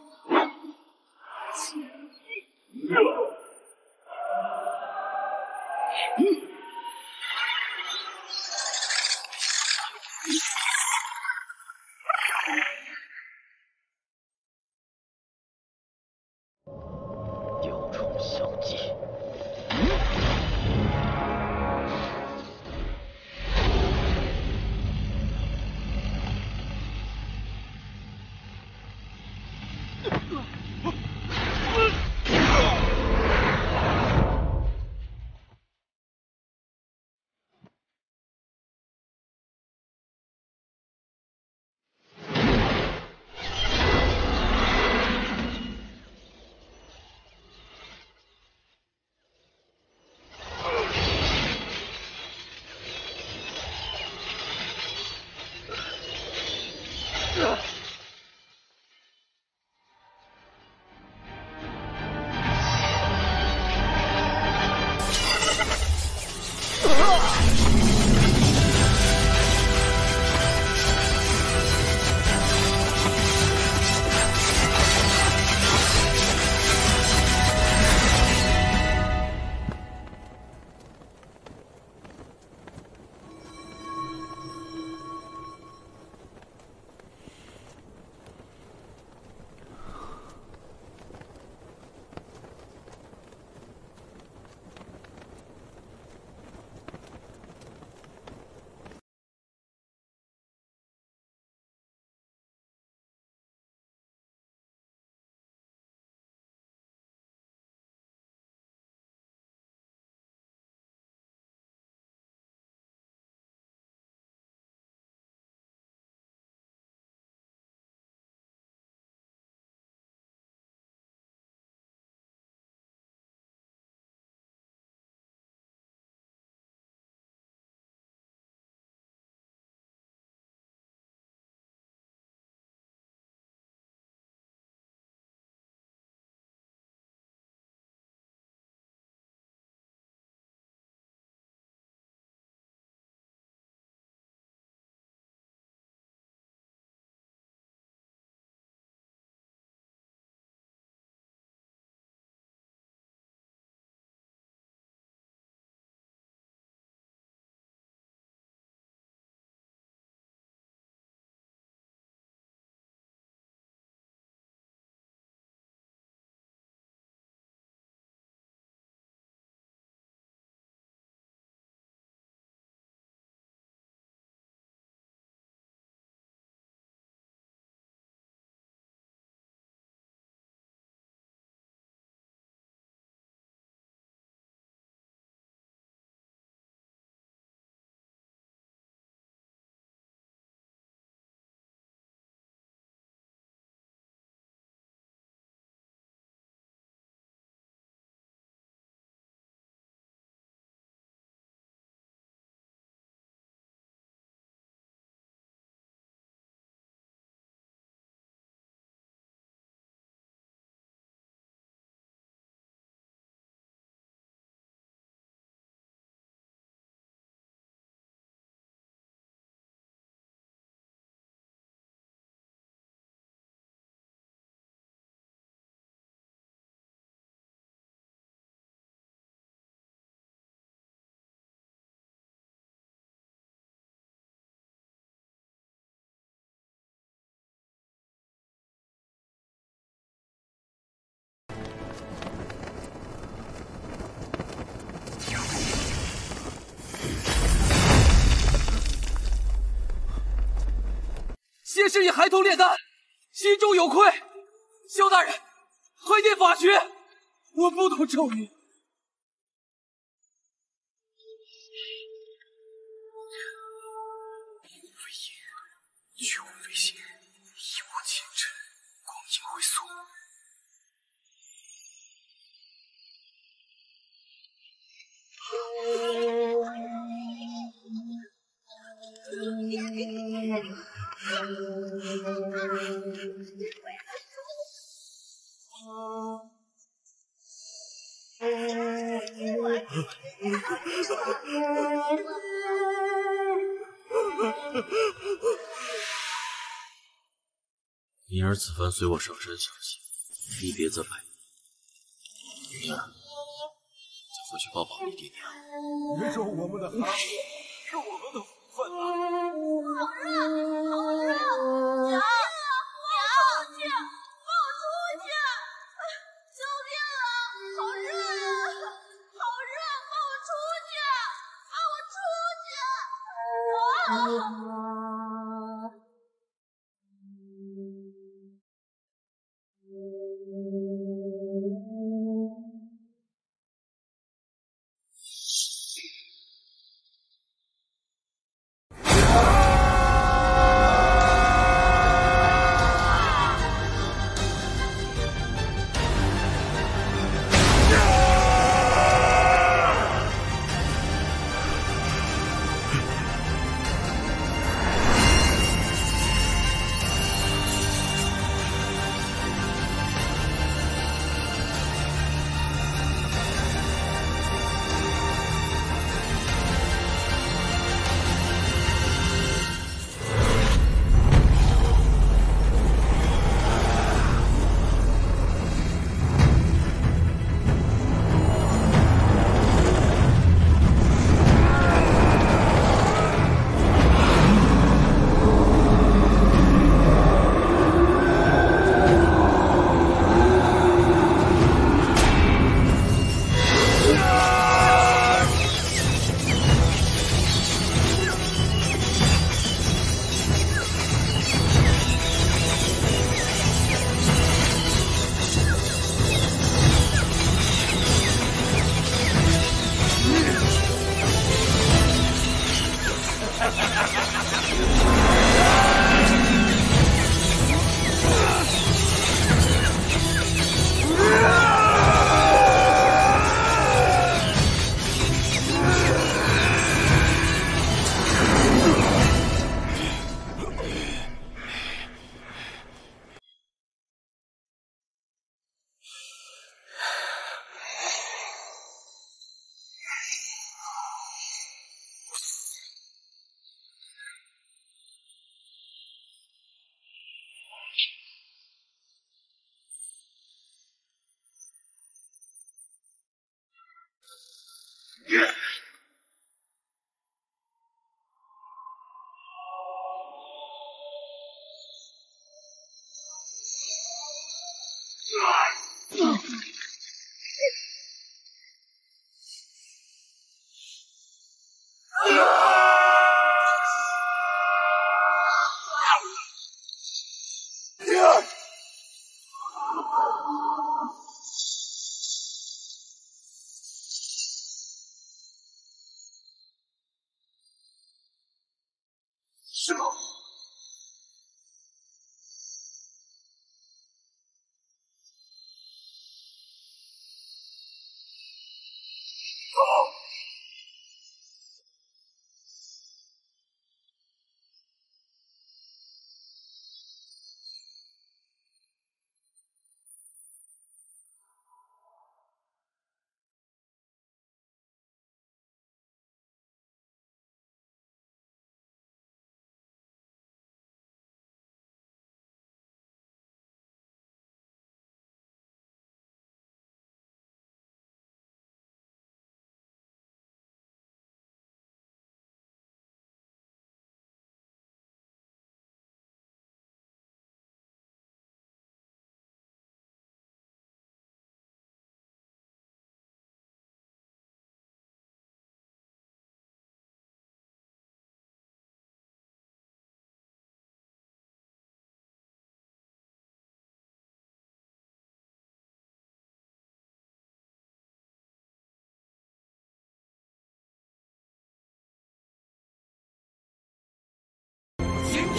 是以孩童炼丹，心中有愧。萧大人，快念法诀！我不懂咒语。 去无飞行，一握前尘，光阴回溯。 宁儿此番随我上山相信，你别再白。宁儿，再回去抱抱你爹娘。 别说我们的孩子是我们的福分啊！ 好热，好热！娘，放我出去！救命啊！好热呀，好热！放我出去！放我出去！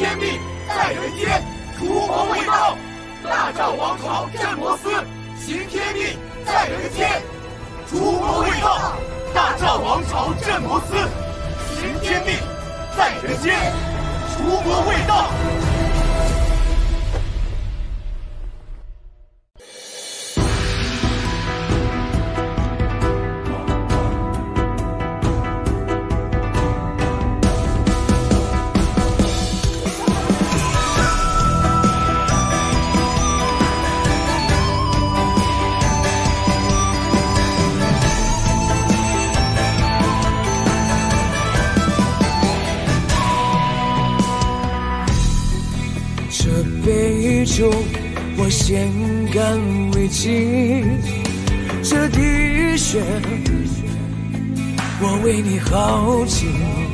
天命在人间，除魔卫道。大赵王朝镇魔司，行天命在人间，除魔卫道。大赵王朝镇魔司，行天命在人间，除魔卫道。 杯中我先干为敬，这滴血我为你耗尽。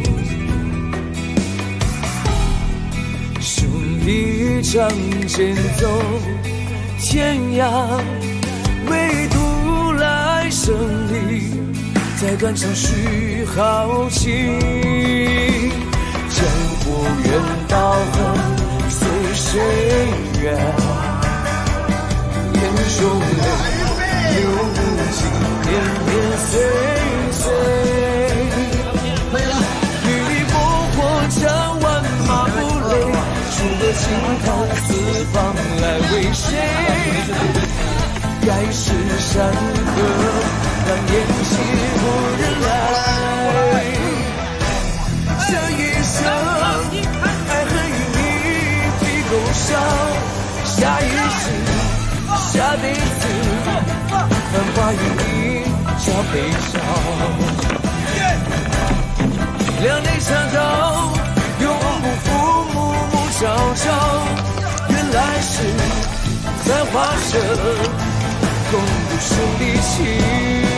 兄弟仗剑走天涯，唯独来生里再断肠续豪情。江湖远道横随谁远？眼中泪流无尽，年年岁岁。与你烽火战万马不累，出个惊叹四方来为谁？盖世山河，让宴席无人来。这一生爱恨与你比狗笑，下一世下辈子繁华与你交悲伤。两肋插刀，永不负暮暮朝朝。原来是在画着共度兄弟情。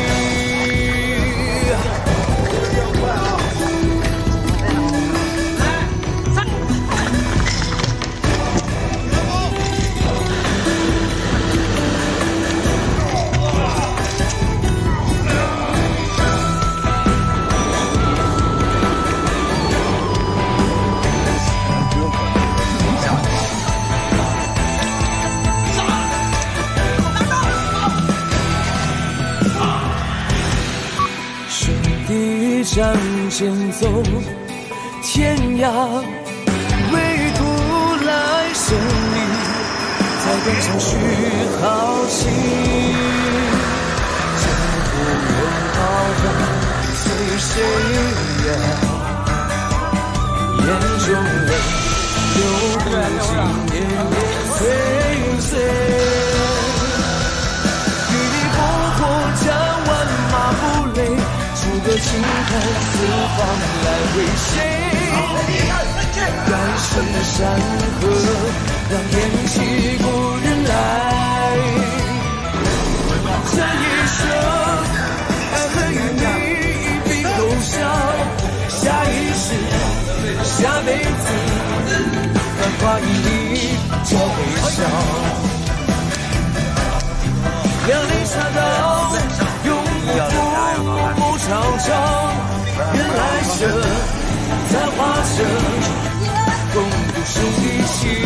仗剑走天涯，唯独来生里才断肠续豪情。江湖远道横随谁远？眼中泪流不尽，年年岁岁。与你烽火战万马不累，出个惊叹四方来为谁？盖世山河，让宴席故人来。这一生爱恨与你一笔勾销，下一世下辈子繁华与你交悲伤。两肋插刀，永不负朝朝。原来生在化生，共度兄弟情。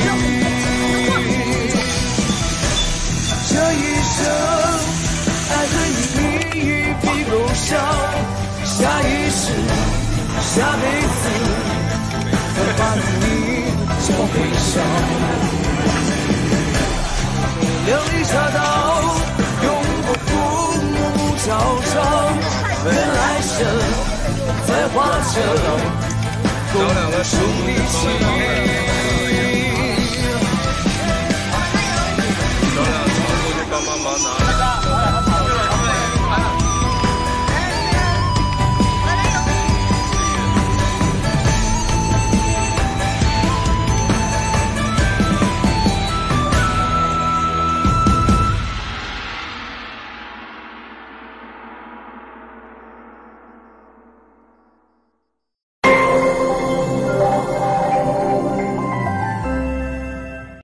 这一生爱恨与你一笔勾销，下一世下辈子繁华与你交悲伤。两肋插刀，永不负暮暮朝朝。原来生在化成共度兄弟情。